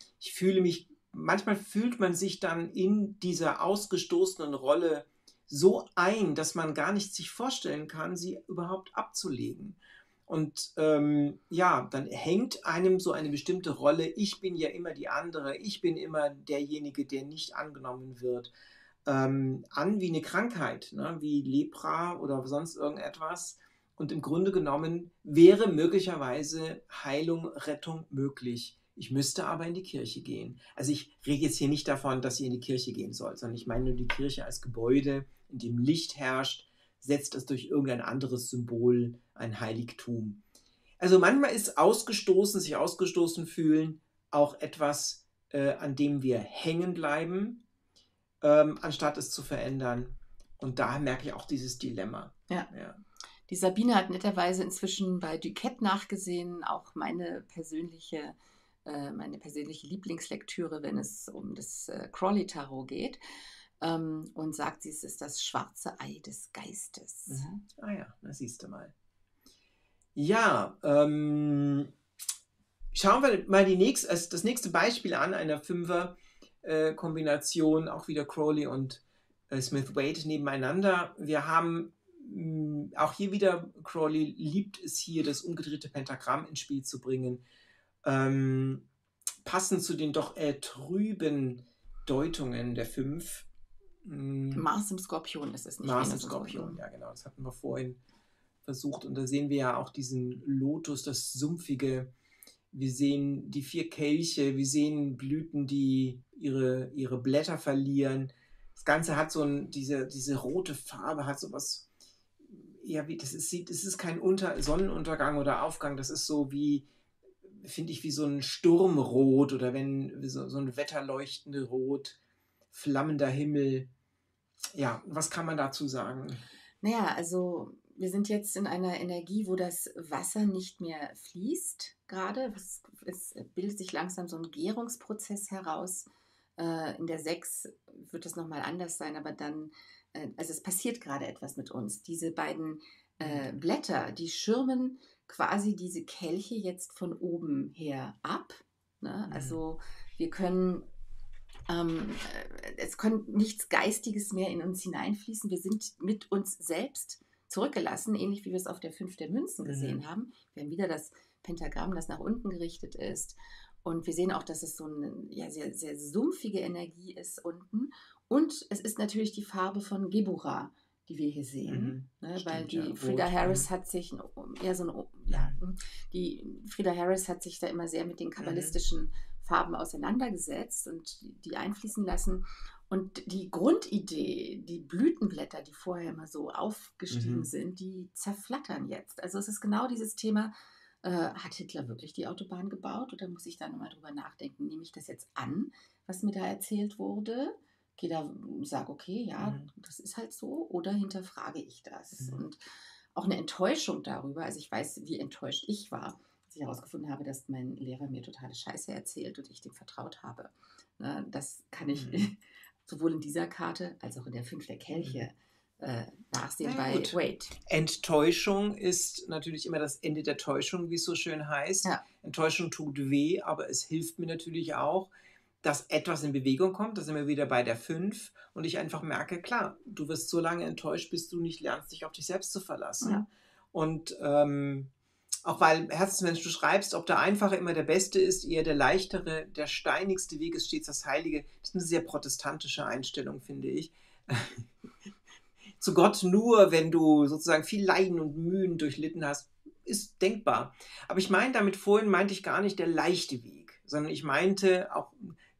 Manchmal fühlt man sich dann in dieser ausgestoßenen Rolle so ein, dass man gar nicht sich vorstellen kann, sie überhaupt abzulegen. Und dann hängt einem so eine bestimmte Rolle, ich bin ja immer die andere, ich bin immer derjenige, der nicht angenommen wird, an wie eine Krankheit, ne? Wie Lepra oder sonst irgendetwas. Und im Grunde genommen wäre möglicherweise Heilung, Rettung möglich. Ich müsste aber in die Kirche gehen. Also ich rede jetzt hier nicht davon, dass ihr in die Kirche gehen sollt, sondern ich meine nur die Kirche als Gebäude, in dem Licht herrscht, setzt es durch irgendein anderes Symbol, ein Heiligtum. Also manchmal ist sich ausgestoßen fühlen, auch etwas, an dem wir hängen bleiben, anstatt es zu verändern. Und da merke ich auch dieses Dilemma. Ja. Die Sabine hat netterweise inzwischen bei Duquette nachgesehen, auch meine persönliche Lieblingslektüre, wenn es um das Crawley-Tarot geht. Und sagt, es ist das schwarze Ei des Geistes. Ah ja, das siehst du mal. Ja, schauen wir mal das nächste Beispiel an, einer Fünfer-Kombination, auch wieder Crawley und Smith Wade nebeneinander. Wir haben auch hier wieder, Crawley liebt es hier, das umgedrehte Pentagramm ins Spiel zu bringen. Passend zu den doch trüben Deutungen der 5. Mars im Skorpion ist es nicht. Mars im Skorpion, ja genau, das hatten wir vorhin versucht und da sehen wir ja auch diesen Lotus, das Sumpfige. Wir sehen die 4 Kelche, wir sehen Blüten, die ihre Blätter verlieren. Das Ganze hat diese rote Farbe, hat sowas, ja, es ist kein Sonnenuntergang oder Aufgang, das ist so wie, finde ich, wie so ein Sturmrot oder so ein wetterleuchtende Rot, flammender Himmel. Ja, was kann man dazu sagen? Naja, also wir sind jetzt in einer Energie, wo das Wasser nicht mehr fließt gerade. Es bildet sich langsam so ein Gärungsprozess heraus. In der 6 wird es nochmal anders sein, aber dann, also es passiert gerade etwas mit uns. Diese beiden Blätter, die schirmen quasi diese Kelche jetzt von oben her ab. Ne? Also wir können es kann nichts Geistiges mehr in uns hineinfließen. Wir sind mit uns selbst zurückgelassen, ähnlich wie wir es auf der 5 der Münzen gesehen haben. Wir haben wieder das Pentagramm, das nach unten gerichtet ist. Und wir sehen auch, dass es so eine sehr, sehr sumpfige Energie ist unten. Und es ist natürlich die Farbe von Geburah, die wir hier sehen. Ne, weil Stimmt, die ja, Frida rot. Harris hat sich die Frida Harris hat sich da immer sehr mit den kabbalistischen Farben auseinandergesetzt und die einfließen lassen. Und die Grundidee, die Blütenblätter, die vorher immer so aufgestiegen sind, die zerflattern jetzt. Also es ist genau dieses Thema, hat Hitler wirklich die Autobahn gebaut? Oder muss ich da nochmal drüber nachdenken? Nehme ich das jetzt an, was mir da erzählt wurde? Gehe da, sage, okay, ja, das ist halt so. Oder hinterfrage ich das? Und auch eine Enttäuschung darüber. Also ich weiß, wie enttäuscht ich war, als ich herausgefunden habe, dass mein Lehrer mir totale Scheiße erzählt und ich dem vertraut habe. Ne, das kann ich sowohl in dieser Karte als auch in der 5 der Kelche nachsehen bei gut. Wade. Enttäuschung ist natürlich immer das Ende der Täuschung, wie es so schön heißt. Ja. Enttäuschung tut weh, aber es hilft mir natürlich auch, dass etwas in Bewegung kommt. Da sind wir wieder bei der 5 und ich einfach merke, klar, du wirst so lange enttäuscht, bis du nicht lernst, dich auf dich selbst zu verlassen. Ja. Und auch weil, Herzensmensch, du schreibst, ob der Einfache immer der Beste ist, eher der Leichtere, der steinigste Weg ist stets das Heilige. Das ist eine sehr protestantische Einstellung, finde ich. Zu Gott nur, wenn du sozusagen viel Leiden und Mühen durchlitten hast, ist denkbar. Aber ich meinte ich gar nicht der leichte Weg, sondern ich meinte auch,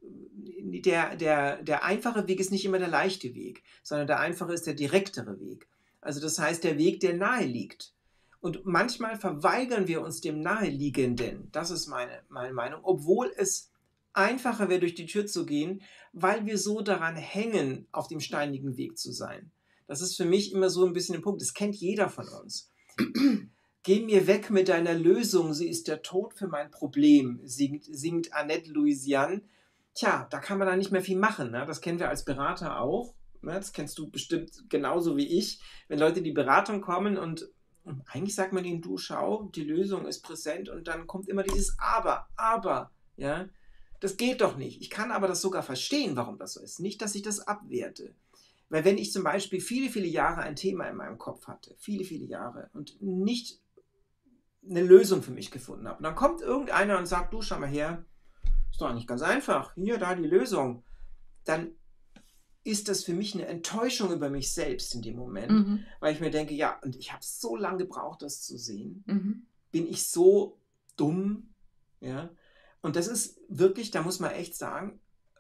der einfache Weg ist nicht immer der leichte Weg, sondern der einfache ist der direktere Weg. Also das heißt, der Weg, der nahe liegt. Und manchmal verweigern wir uns dem Naheliegenden, das ist meine Meinung, obwohl es einfacher wäre, durch die Tür zu gehen, weil wir so daran hängen, auf dem steinigen Weg zu sein. Das ist für mich immer so ein bisschen ein Punkt, das kennt jeder von uns. Geh mir weg mit deiner Lösung, sie ist der Tod für mein Problem, singt Annette Louisiane. Tja, da kann man dann nicht mehr viel machen. Ne? Das kennen wir als Berater auch. Ne? Das kennst du bestimmt genauso wie ich. Wenn Leute in die Beratung kommen und eigentlich sagt man ihnen, du schau, die Lösung ist präsent und dann kommt immer dieses Aber, ja. Das geht doch nicht. Ich kann aber das sogar verstehen, warum das so ist. Nicht, dass ich das abwerte. Weil wenn ich zum Beispiel viele, viele Jahre ein Thema in meinem Kopf hatte, viele, viele Jahre und nicht eine Lösung für mich gefunden habe, und dann kommt irgendeiner und sagt, du schau mal her, ist doch eigentlich ganz einfach, hier, da die Lösung, dann ist das für mich eine Enttäuschung über mich selbst in dem Moment, weil ich mir denke, ja, und ich habe so lange gebraucht, das zu sehen. Bin ich so dumm? Ja? Und das ist wirklich, da muss man echt sagen,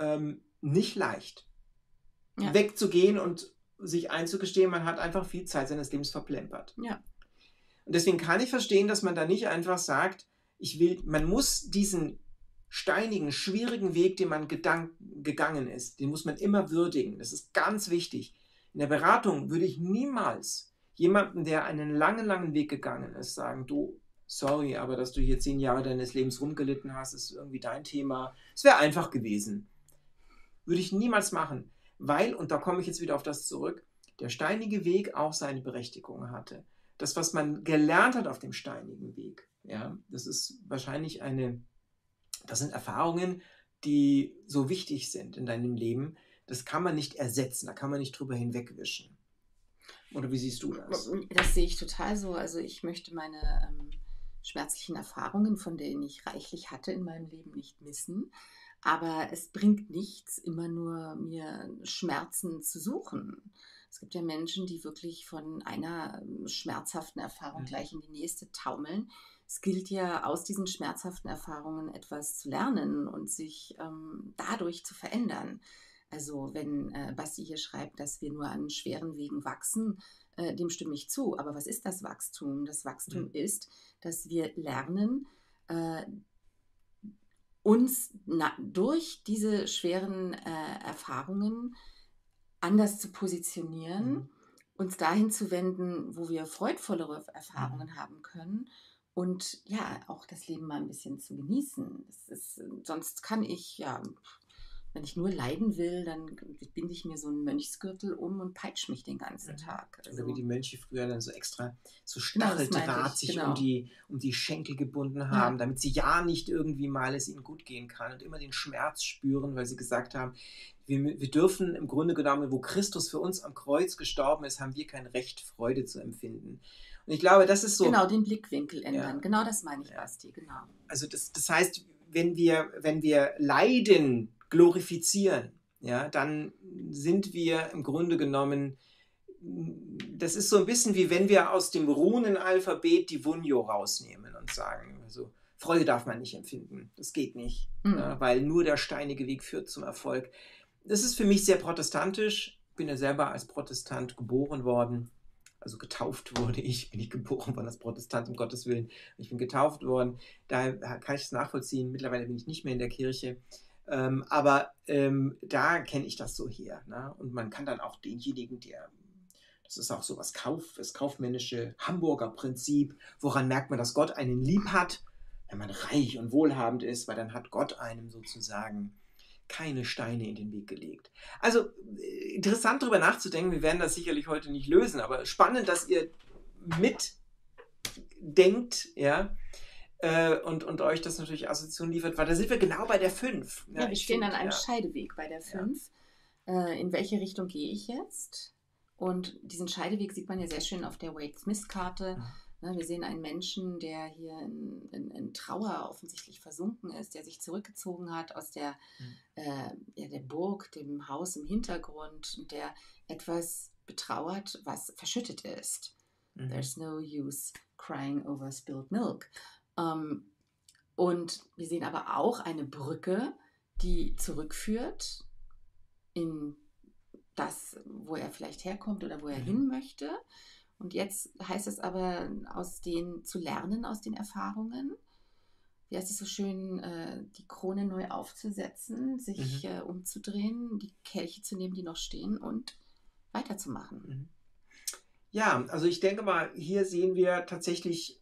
nicht leicht. Ja. Wegzugehen und sich einzugestehen, man hat einfach viel Zeit seines Lebens verplempert. Ja. Und deswegen kann ich verstehen, dass man da nicht einfach sagt, man muss diesen steinigen, schwierigen Weg, den man gegangen ist, den muss man immer würdigen. Das ist ganz wichtig. In der Beratung würde ich niemals jemanden, der einen langen, langen Weg gegangen ist, sagen, du, sorry, aber dass du hier 10 Jahre deines Lebens rumgelitten hast, ist irgendwie dein Thema. Es wäre einfach gewesen. Würde ich niemals machen, weil, und da komme ich jetzt wieder auf das zurück, der steinige Weg auch seine Berechtigung hatte. Das, was man gelernt hat auf dem steinigen Weg, ja, das ist wahrscheinlich das sind Erfahrungen, die so wichtig sind in deinem Leben. Das kann man nicht ersetzen, da kann man nicht drüber hinwegwischen. Oder wie siehst du das? Das sehe ich total so. Also ich möchte meine schmerzlichen Erfahrungen, von denen ich reichlich hatte in meinem Leben, nicht missen. Aber es bringt nichts, immer nur mir Schmerzen zu suchen. Es gibt ja Menschen, die wirklich von einer schmerzhaften Erfahrung gleich in die nächste taumeln. Es gilt ja, aus diesen schmerzhaften Erfahrungen etwas zu lernen und sich dadurch zu verändern. Also wenn Basti hier schreibt, dass wir nur an schweren Wegen wachsen, dem stimme ich zu. Aber was ist das Wachstum? Das Wachstum ist, dass wir lernen, uns durch diese schweren Erfahrungen anders zu positionieren uns dahin zu wenden, wo wir freudvollere Erfahrungen haben können und ja, auch das Leben mal ein bisschen zu genießen. Sonst kann ich, ja, wenn ich nur leiden will, dann binde ich mir so einen Mönchsgürtel um und peitsche mich den ganzen Tag. Oder wie die Mönche früher dann so extra so Genau, das meinte Stacheldraht ich, sich genau. um die Schenkel gebunden Ja. haben, damit sie ja nicht irgendwie mal es ihnen gut gehen kann und immer den Schmerz spüren, weil sie gesagt haben, wir dürfen im Grunde genommen, wo Christus für uns am Kreuz gestorben ist, haben wir kein Recht, Freude zu empfinden. Und ich glaube, das ist so. Genau, den Blickwinkel ändern. Ja. Genau das meine ich, Ja. Basti, genau. Also das heißt, wenn wir Leiden glorifizieren, ja, dann sind wir im Grunde genommen, das ist so ein bisschen wie wenn wir aus dem Runenalphabet die Wunjo rausnehmen und sagen, also Freude darf man nicht empfinden, das geht nicht, ja, weil nur der steinige Weg führt zum Erfolg. Das ist für mich sehr protestantisch. Ich bin ja selber als Protestant geboren worden. Also getauft wurde ich, bin nicht geboren worden als Protestant, um Gottes Willen. Ich bin getauft worden, daher kann ich es nachvollziehen. Mittlerweile bin ich nicht mehr in der Kirche, aber da kenne ich das so her. Ne? Und man kann dann auch denjenigen, das ist auch so das kaufmännische Hamburger Prinzip, woran merkt man, dass Gott einen lieb hat, wenn man reich und wohlhabend ist, weil dann hat Gott einem sozusagen keine Steine in den Weg gelegt. Also interessant darüber nachzudenken, wir werden das sicherlich heute nicht lösen, aber spannend, dass ihr mitdenkt, ja, und euch das natürlich Assoziation liefert, weil da sind wir genau bei der 5. Ja, wir stehen an einem Scheideweg bei der 5. Ja. In welche Richtung gehe ich jetzt? Und diesen Scheideweg sieht man ja sehr schön auf der Wade-Smith-Karte. Ja. Wir sehen einen Menschen, der hier in Trauer offensichtlich versunken ist, der sich zurückgezogen hat aus der Burg, dem Haus im Hintergrund, und der etwas betrauert, was verschüttet ist. There's no use crying over spilled milk. Und wir sehen aber auch eine Brücke, die zurückführt in das, wo er vielleicht herkommt oder wo er hin möchte. Und jetzt heißt es aber, zu lernen aus den Erfahrungen. Wie heißt es so schön, die Krone neu aufzusetzen, sich umzudrehen, die Kelche zu nehmen, die noch stehen, und weiterzumachen. Ja, also ich denke mal, hier sehen wir tatsächlich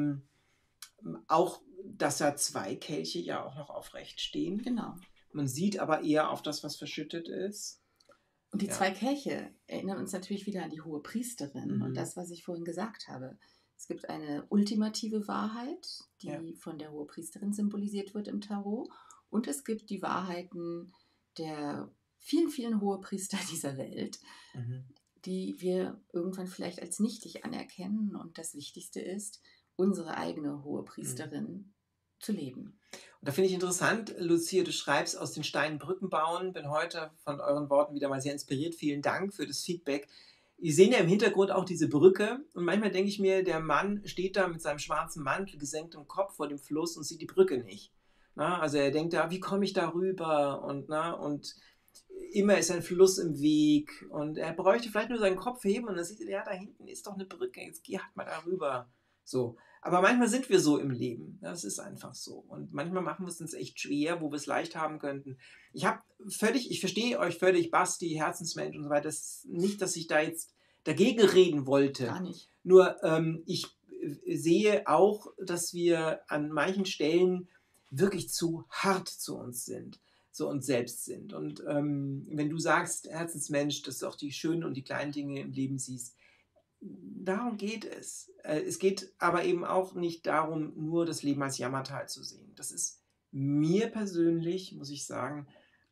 auch, dass da 2 Kelche ja auch noch aufrecht stehen. Genau. Man sieht aber eher auf das, was verschüttet ist. Und die 2 Kelche erinnern uns natürlich wieder an die Hohepriesterin und das, was ich vorhin gesagt habe. Es gibt eine ultimative Wahrheit, die von der Hohepriesterin symbolisiert wird im Tarot. Und es gibt die Wahrheiten der vielen, vielen Hohepriester dieser Welt, die wir irgendwann vielleicht als nichtig anerkennen. Und das Wichtigste ist, unsere eigene Hohepriesterin zu leben. Und da finde ich interessant, Lucia, du schreibst, aus den Steinen Brücken bauen. Bin heute von euren Worten wieder mal sehr inspiriert. Vielen Dank für das Feedback. Wir sehen ja im Hintergrund auch diese Brücke, und manchmal denke ich mir, der Mann steht da mit seinem schwarzen Mantel, gesenktem Kopf vor dem Fluss und sieht die Brücke nicht. Na, also er denkt da, wie komme ich da rüber? Und immer ist ein Fluss im Weg und er bräuchte vielleicht nur seinen Kopf heben und dann sieht er, ja, da hinten ist doch eine Brücke, jetzt geh halt mal da rüber. So. Aber manchmal sind wir so im Leben. Das ist einfach so. Und manchmal machen wir es uns echt schwer, wo wir es leicht haben könnten. Ich verstehe euch völlig, Basti, Herzensmensch und so weiter. Das ist nicht, dass ich da jetzt dagegen reden wollte. Gar nicht. Nur ich sehe auch, dass wir an manchen Stellen wirklich zu hart zu uns sind, zu uns selbst sind. Und wenn du sagst, Herzensmensch, dass du auch die schönen und die kleinen Dinge im Leben siehst, darum geht es. Es geht aber eben auch nicht darum, nur das Leben als Jammertal zu sehen. Das ist mir persönlich, muss ich sagen,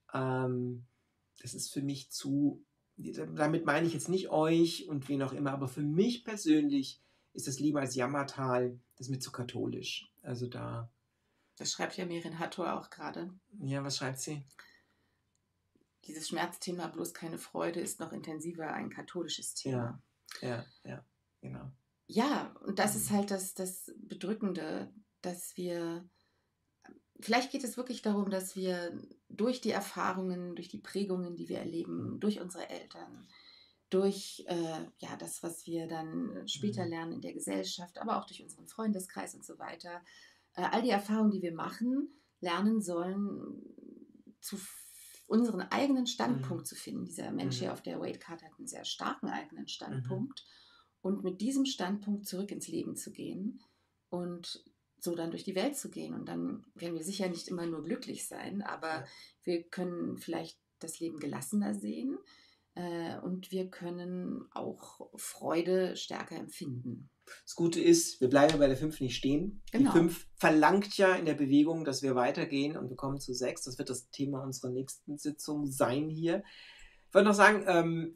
das ist für mich damit meine ich jetzt nicht euch und wen auch immer, aber für mich persönlich ist das Leben als Jammertal, das ist mir zu katholisch. Also da. Das schreibt ja Miriam Hattor auch gerade. Ja, was schreibt sie? Dieses Schmerzthema, bloß keine Freude, ist noch intensiver ein katholisches Thema. Ja, genau. Ja, und das ist halt das Bedrückende, dass wir, vielleicht geht es wirklich darum, dass wir durch die Erfahrungen, durch die Prägungen, die wir erleben, durch unsere Eltern, durch das, was wir dann später lernen in der Gesellschaft, aber auch durch unseren Freundeskreis und so weiter, all die Erfahrungen, die wir machen, lernen sollen, zu unseren eigenen Mhm. Standpunkt zu finden. Dieser Mensch hier Mhm. auf der Wade-Karte hat einen sehr starken eigenen Mhm. Standpunkt. Und mit diesem Standpunkt zurück ins Leben zu gehen und so dann durch die Welt zu gehen. Und dann werden wir sicher nicht immer nur glücklich sein, aber Ja. wir können vielleicht das Leben gelassener sehen und wir können auch Freude stärker empfinden. Das Gute ist, wir bleiben bei der 5 nicht stehen. Die Genau. 5 verlangt ja in der Bewegung, dass wir weitergehen und wir kommen zu 6. Das wird das Thema unserer nächsten Sitzung sein hier. Ich wollte noch sagen,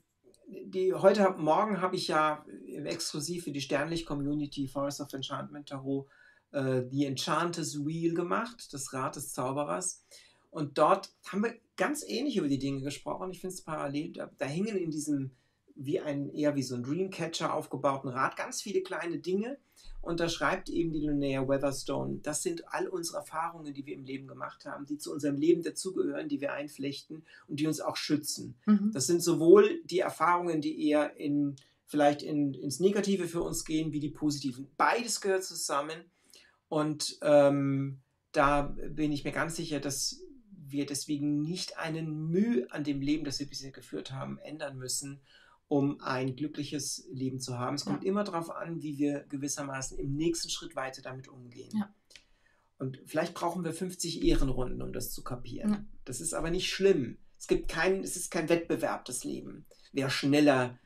morgen habe ich ja exklusiv für die Sternlich-Community Forest of Enchantment Tarot The Enchanter's Wheel gemacht, das Rad des Zauberers. Und dort haben wir ganz ähnlich über die Dinge gesprochen. Ich finde es parallel. Da hingen in diesem eher wie so ein Dreamcatcher aufgebauten Rad ganz viele kleine Dinge. Und da schreibt eben die Linnea Weatherstone, das sind all unsere Erfahrungen, die wir im Leben gemacht haben, die zu unserem Leben dazugehören, die wir einflechten und die uns auch schützen. Mhm. Das sind sowohl die Erfahrungen, die eher vielleicht ins Negative für uns gehen, wie die positiven. Beides gehört zusammen. Und da bin ich mir ganz sicher, dass wir deswegen nicht einen Mühe an dem Leben, das wir bisher geführt haben, ändern müssen, um ein glückliches Leben zu haben. Es kommt immer darauf an, wie wir gewissermaßen im nächsten Schritt weiter damit umgehen. Ja. Und vielleicht brauchen wir 50 Ehrenrunden, um das zu kapieren. Ja. Das ist aber nicht schlimm. Es ist kein Wettbewerb, das Leben. Wer schneller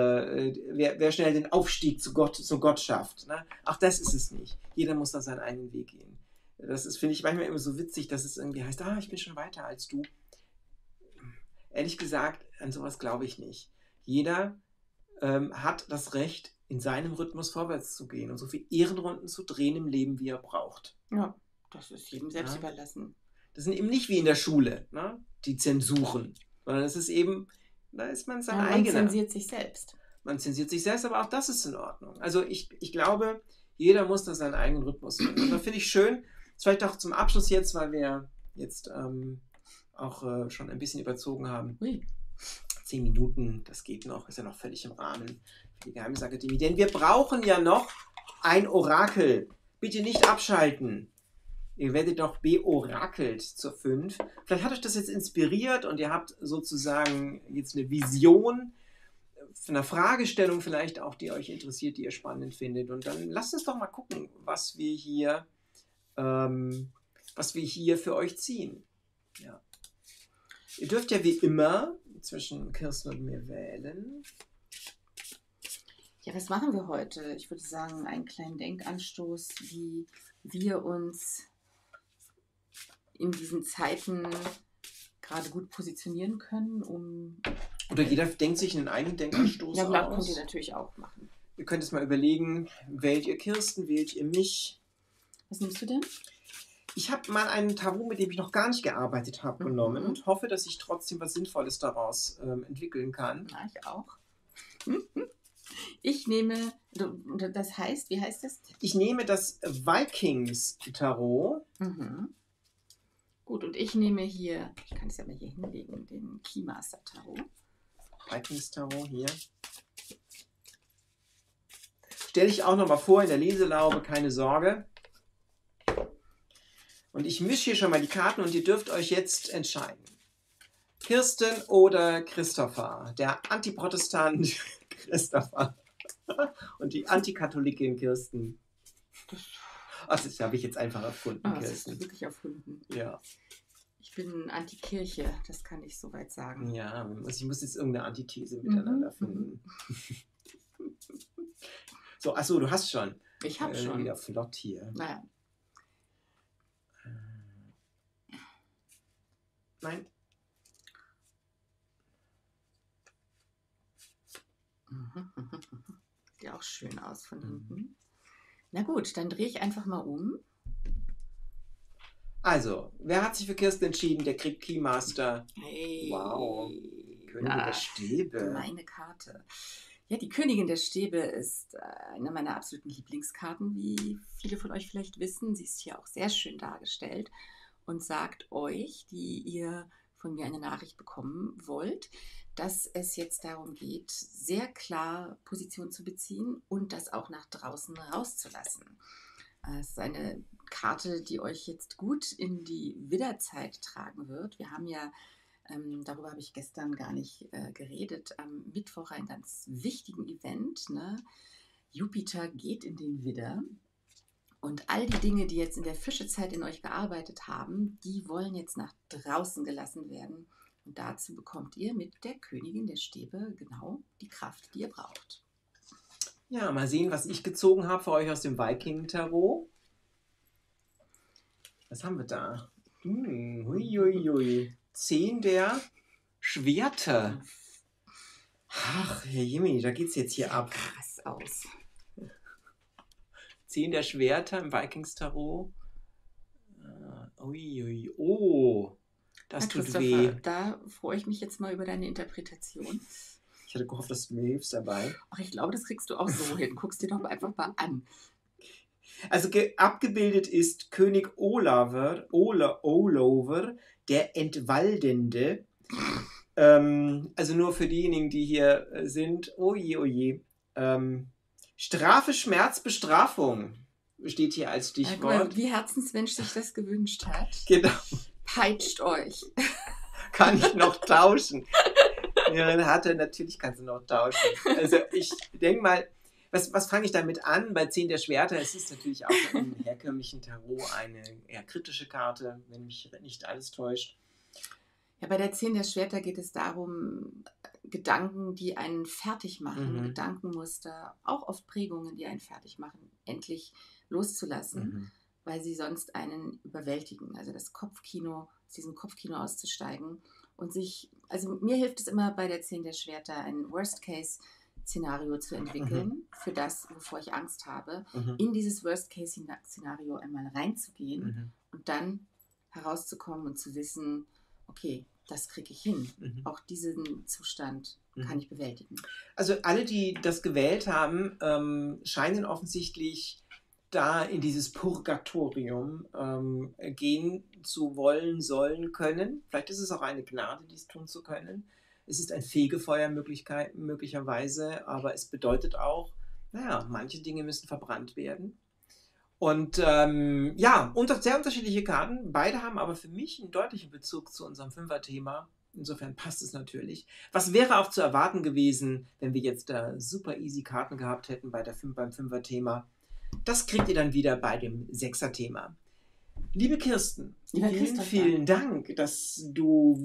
den Aufstieg zu Gott schafft. Ne? Auch das ist es nicht. Jeder muss da seinen eigenen Weg gehen. Das finde ich manchmal immer so witzig, dass es irgendwie heißt, ich bin schon weiter als du. Ehrlich gesagt, an sowas glaube ich nicht. Jeder hat das Recht, in seinem Rhythmus vorwärts zu gehen und so viele Ehrenrunden zu drehen im Leben, wie er braucht. Ja, das ist jedem selbst überlassen. Das sind eben nicht wie in der Schule, ne? Die Zensuren, sondern es ist eben, da ist man sein eigener. Man zensiert sich selbst. Man zensiert sich selbst, aber auch das ist in Ordnung. Also ich glaube, jeder muss da seinen eigenen Rhythmus finden. Und da finde ich schön, vielleicht auch zum Abschluss jetzt, weil wir jetzt auch schon ein bisschen überzogen haben. Ui. 10 Minuten, das geht noch, ist ja noch völlig im Rahmen für die Geheimnisakademie. Denn wir brauchen ja noch ein Orakel. Bitte nicht abschalten. Ihr werdet doch beorakelt zur 5. Vielleicht hat euch das jetzt inspiriert und ihr habt sozusagen jetzt eine Vision von einer Fragestellung vielleicht auch, die euch interessiert, die ihr spannend findet. Und dann lasst uns doch mal gucken, was wir hier für euch ziehen. Ja. Ihr dürft ja wie immer zwischen Kirsten und mir wählen. Ja, was machen wir heute? Ich würde sagen, einen kleinen Denkanstoß, wie wir uns in diesen Zeiten gerade gut positionieren können, Oder jeder denkt sich einen eigenen Denkanstoß Ja, klar, aus. könnt ihr natürlich auch machen. Ihr könnt es mal überlegen, wählt ihr Kirsten, wählt ihr mich? Was nimmst du denn? Ich habe mal einen Tarot, mit dem ich noch gar nicht gearbeitet habe, genommen und hoffe, dass ich trotzdem was Sinnvolles daraus entwickeln kann. Na, ich auch. Ich nehme, das heißt, wie heißt das? Ich nehme das Vikings-Tarot. Mhm. Gut, und ich nehme hier, ich kann es ja mal hier hinlegen, den Keymaster-Tarot. Vikings-Tarot hier. Stelle ich auch nochmal vor in der Leselaube, keine Sorge. Und ich mische hier schon mal die Karten und ihr dürft euch jetzt entscheiden. Kirsten oder Christopher? Der Antiprotestant Christopher und die Antikatholikin Kirsten. Ach, das habe ich jetzt einfach erfunden, Das Kirsten. ist wirklich erfunden. Ja. Ich bin Antikirche, das kann ich soweit sagen. Ja, ich muss jetzt irgendeine Antithese miteinander finden. So, achso, du hast schon. Ich habe schon. Wieder flott hier. Naja. Nein. Sieht ja auch schön aus von hinten. Na gut, dann drehe ich einfach mal um. Also, wer hat sich für Kirsten entschieden? Der kriegt Keymaster. Hey. Wow. Königin der Stäbe. Meine Karte. Ja, die Königin der Stäbe ist eine meiner absoluten Lieblingskarten, wie viele von euch vielleicht wissen. Sie ist hier auch sehr schön dargestellt und sagt euch, die ihr von mir eine Nachricht bekommen wollt, dass es jetzt darum geht, sehr klar Position zu beziehen und das auch nach draußen rauszulassen. Es ist eine Karte, die euch jetzt gut in die Widderzeit tragen wird. Wir haben ja Darüber habe ich gestern gar nicht geredet. Am Mittwoch ein ganz wichtigen Event. Ne? Jupiter geht in den Widder. Und all die Dinge, die jetzt in der Fischezeit in euch gearbeitet haben, die wollen jetzt nach draußen gelassen werden. Und dazu bekommt ihr mit der Königin der Stäbe genau die Kraft, die ihr braucht. Ja, mal sehen, was ich gezogen habe für euch aus dem Viking-Tarot. Was haben wir da? Huiuiui. 10 der Schwerter. Ach, Herr Jimmy, da geht's jetzt hier ab. Krass aus. 10 der Schwerter im Vikings-Tarot. Uiui. Oh, das tut weh. Da freue ich mich jetzt mal über deine Interpretation. Ich hatte gehofft, dass du mir hilfst dabei. Ach, ich glaube, das kriegst du auch so hin. Guckst dir doch einfach mal an. Also abgebildet ist König Olover, der Entwaldende. Also nur für diejenigen, die hier sind. Oje, oje. Strafe, Schmerz, Bestrafung steht hier als Stichwort. Wie Herzensmensch sich das gewünscht hat. Genau. Peitscht euch. Kann ich noch tauschen? Ja, natürlich kannst du noch tauschen. Also ich denke mal, was fange ich damit an? Bei 10 der Schwerter, es ist natürlich auch im herkömmlichen Tarot eine eher kritische Karte, wenn mich nicht alles täuscht. Ja, bei der 10 der Schwerter geht es darum, Gedanken, die einen fertig machen, Gedankenmuster, auch oft Prägungen, die einen fertig machen, endlich loszulassen, weil sie sonst einen überwältigen. Also das Kopfkino, aus diesem Kopfkino auszusteigen und sich, also mir hilft es immer bei der 10 der Schwerter, ein Worst-Case-Szenario zu entwickeln, für das, wovor ich Angst habe, in dieses Worst-Case-Szenario einmal reinzugehen und dann herauszukommen und zu wissen, okay, das kriege ich hin. Auch diesen Zustand kann ich bewältigen. Also alle, die das gewählt haben, scheinen offensichtlich da in dieses Purgatorium gehen zu wollen, sollen, können. Vielleicht ist es auch eine Gnade, dies tun zu können. Es ist ein Fegefeuer möglicherweise, aber es bedeutet auch, naja, manche Dinge müssen verbrannt werden. Und sehr unterschiedliche Karten. Beide haben aber für mich einen deutlichen Bezug zu unserem Fünfer-Thema. Insofern passt es natürlich. Was wäre auch zu erwarten gewesen, wenn wir jetzt da super easy Karten gehabt hätten beim Fünfer-Thema? Das kriegt ihr dann wieder bei dem Sechser-Thema. Liebe Kirsten, vielen Dank, dass du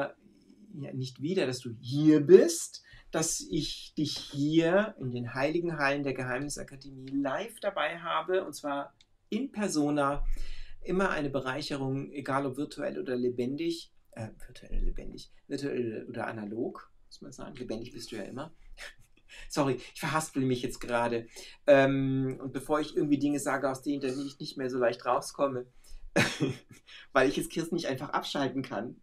dass du hier bist, dass ich dich hier in den heiligen Hallen der Geheimnisakademie live dabei habe, und zwar in persona. Immer eine Bereicherung, egal ob virtuell oder lebendig, virtuell oder analog, muss man sagen. Lebendig bist du ja immer. Sorry, ich verhaspel mich jetzt gerade. Und bevor ich irgendwie Dinge sage, aus denen ich nicht mehr so leicht rauskomme, weil ich jetzt Kirsten nicht einfach abschalten kann.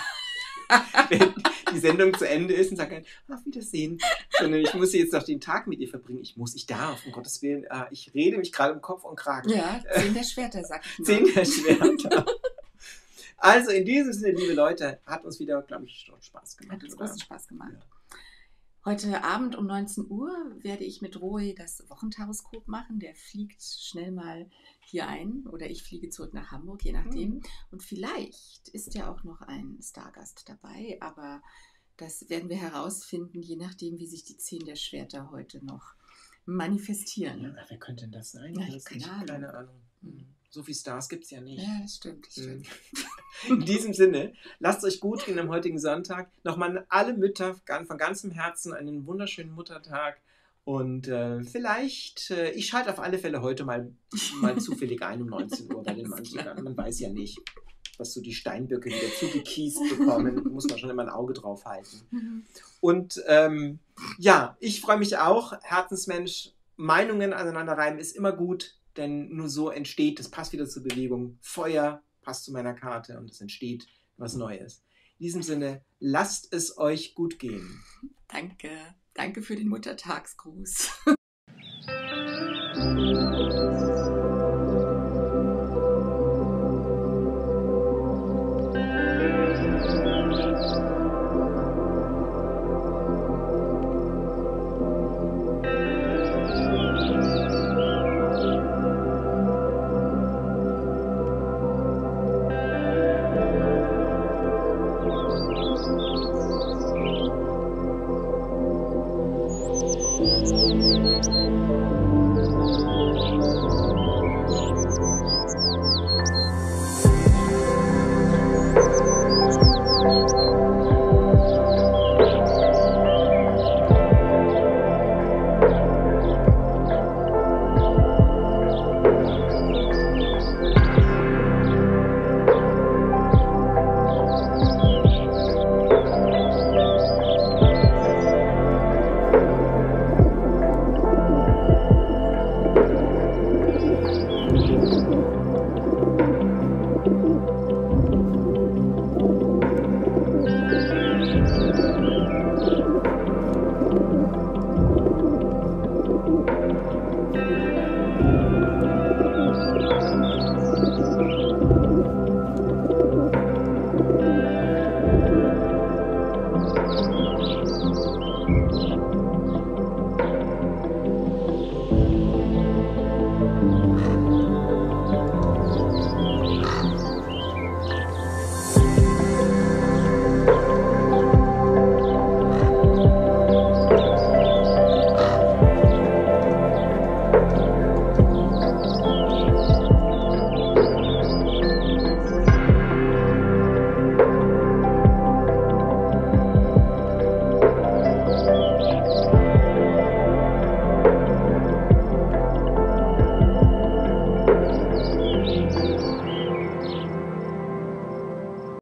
Wenn die Sendung zu Ende ist und sage, auf Wiedersehen. Sondern ich muss jetzt noch den Tag mit ihr verbringen. Ich darf, um Gottes Willen. Ich rede mich gerade um Kopf und Kragen. Ja, 10 der Schwerter, sag ich mal. 10 der Schwerter. Also in diesem Sinne, liebe Leute, hat uns wieder, glaube ich, schon Spaß gemacht. Hat uns großen Spaß gemacht. Ja. Heute Abend um 19 Uhr werde ich mit Roy das Wochentaroskop machen. Der fliegt schnell mal hier ein oder ich fliege zurück nach Hamburg, je nachdem. Und vielleicht ist ja auch noch ein Stargast dabei, aber das werden wir herausfinden, je nachdem, wie sich die 10 der Schwerter heute noch manifestieren. Ja, wer könnte denn das sein? Ja, keine Ahnung. So viele Stars gibt es ja nicht. Ja, das stimmt. In diesem Sinne, lasst euch gut gehen am heutigen Sonntag. Nochmal an alle Mütter von ganzem Herzen einen wunderschönen Muttertag. Und vielleicht, ich schalte auf alle Fälle heute mal zufällig ein um 19 Uhr bei den Manchegern. Man weiß ja nicht, was so die Steinböcke wieder zugekiest bekommen. Da muss man schon immer ein Auge drauf halten. Und ich freue mich auch. Herzensmensch, Meinungen aneinander reiben ist immer gut. Denn nur so entsteht, das passt wieder zur Bewegung, Feuer passt zu meiner Karte und es entsteht was Neues. In diesem Sinne, lasst es euch gut gehen. Danke für den Muttertagsgruß.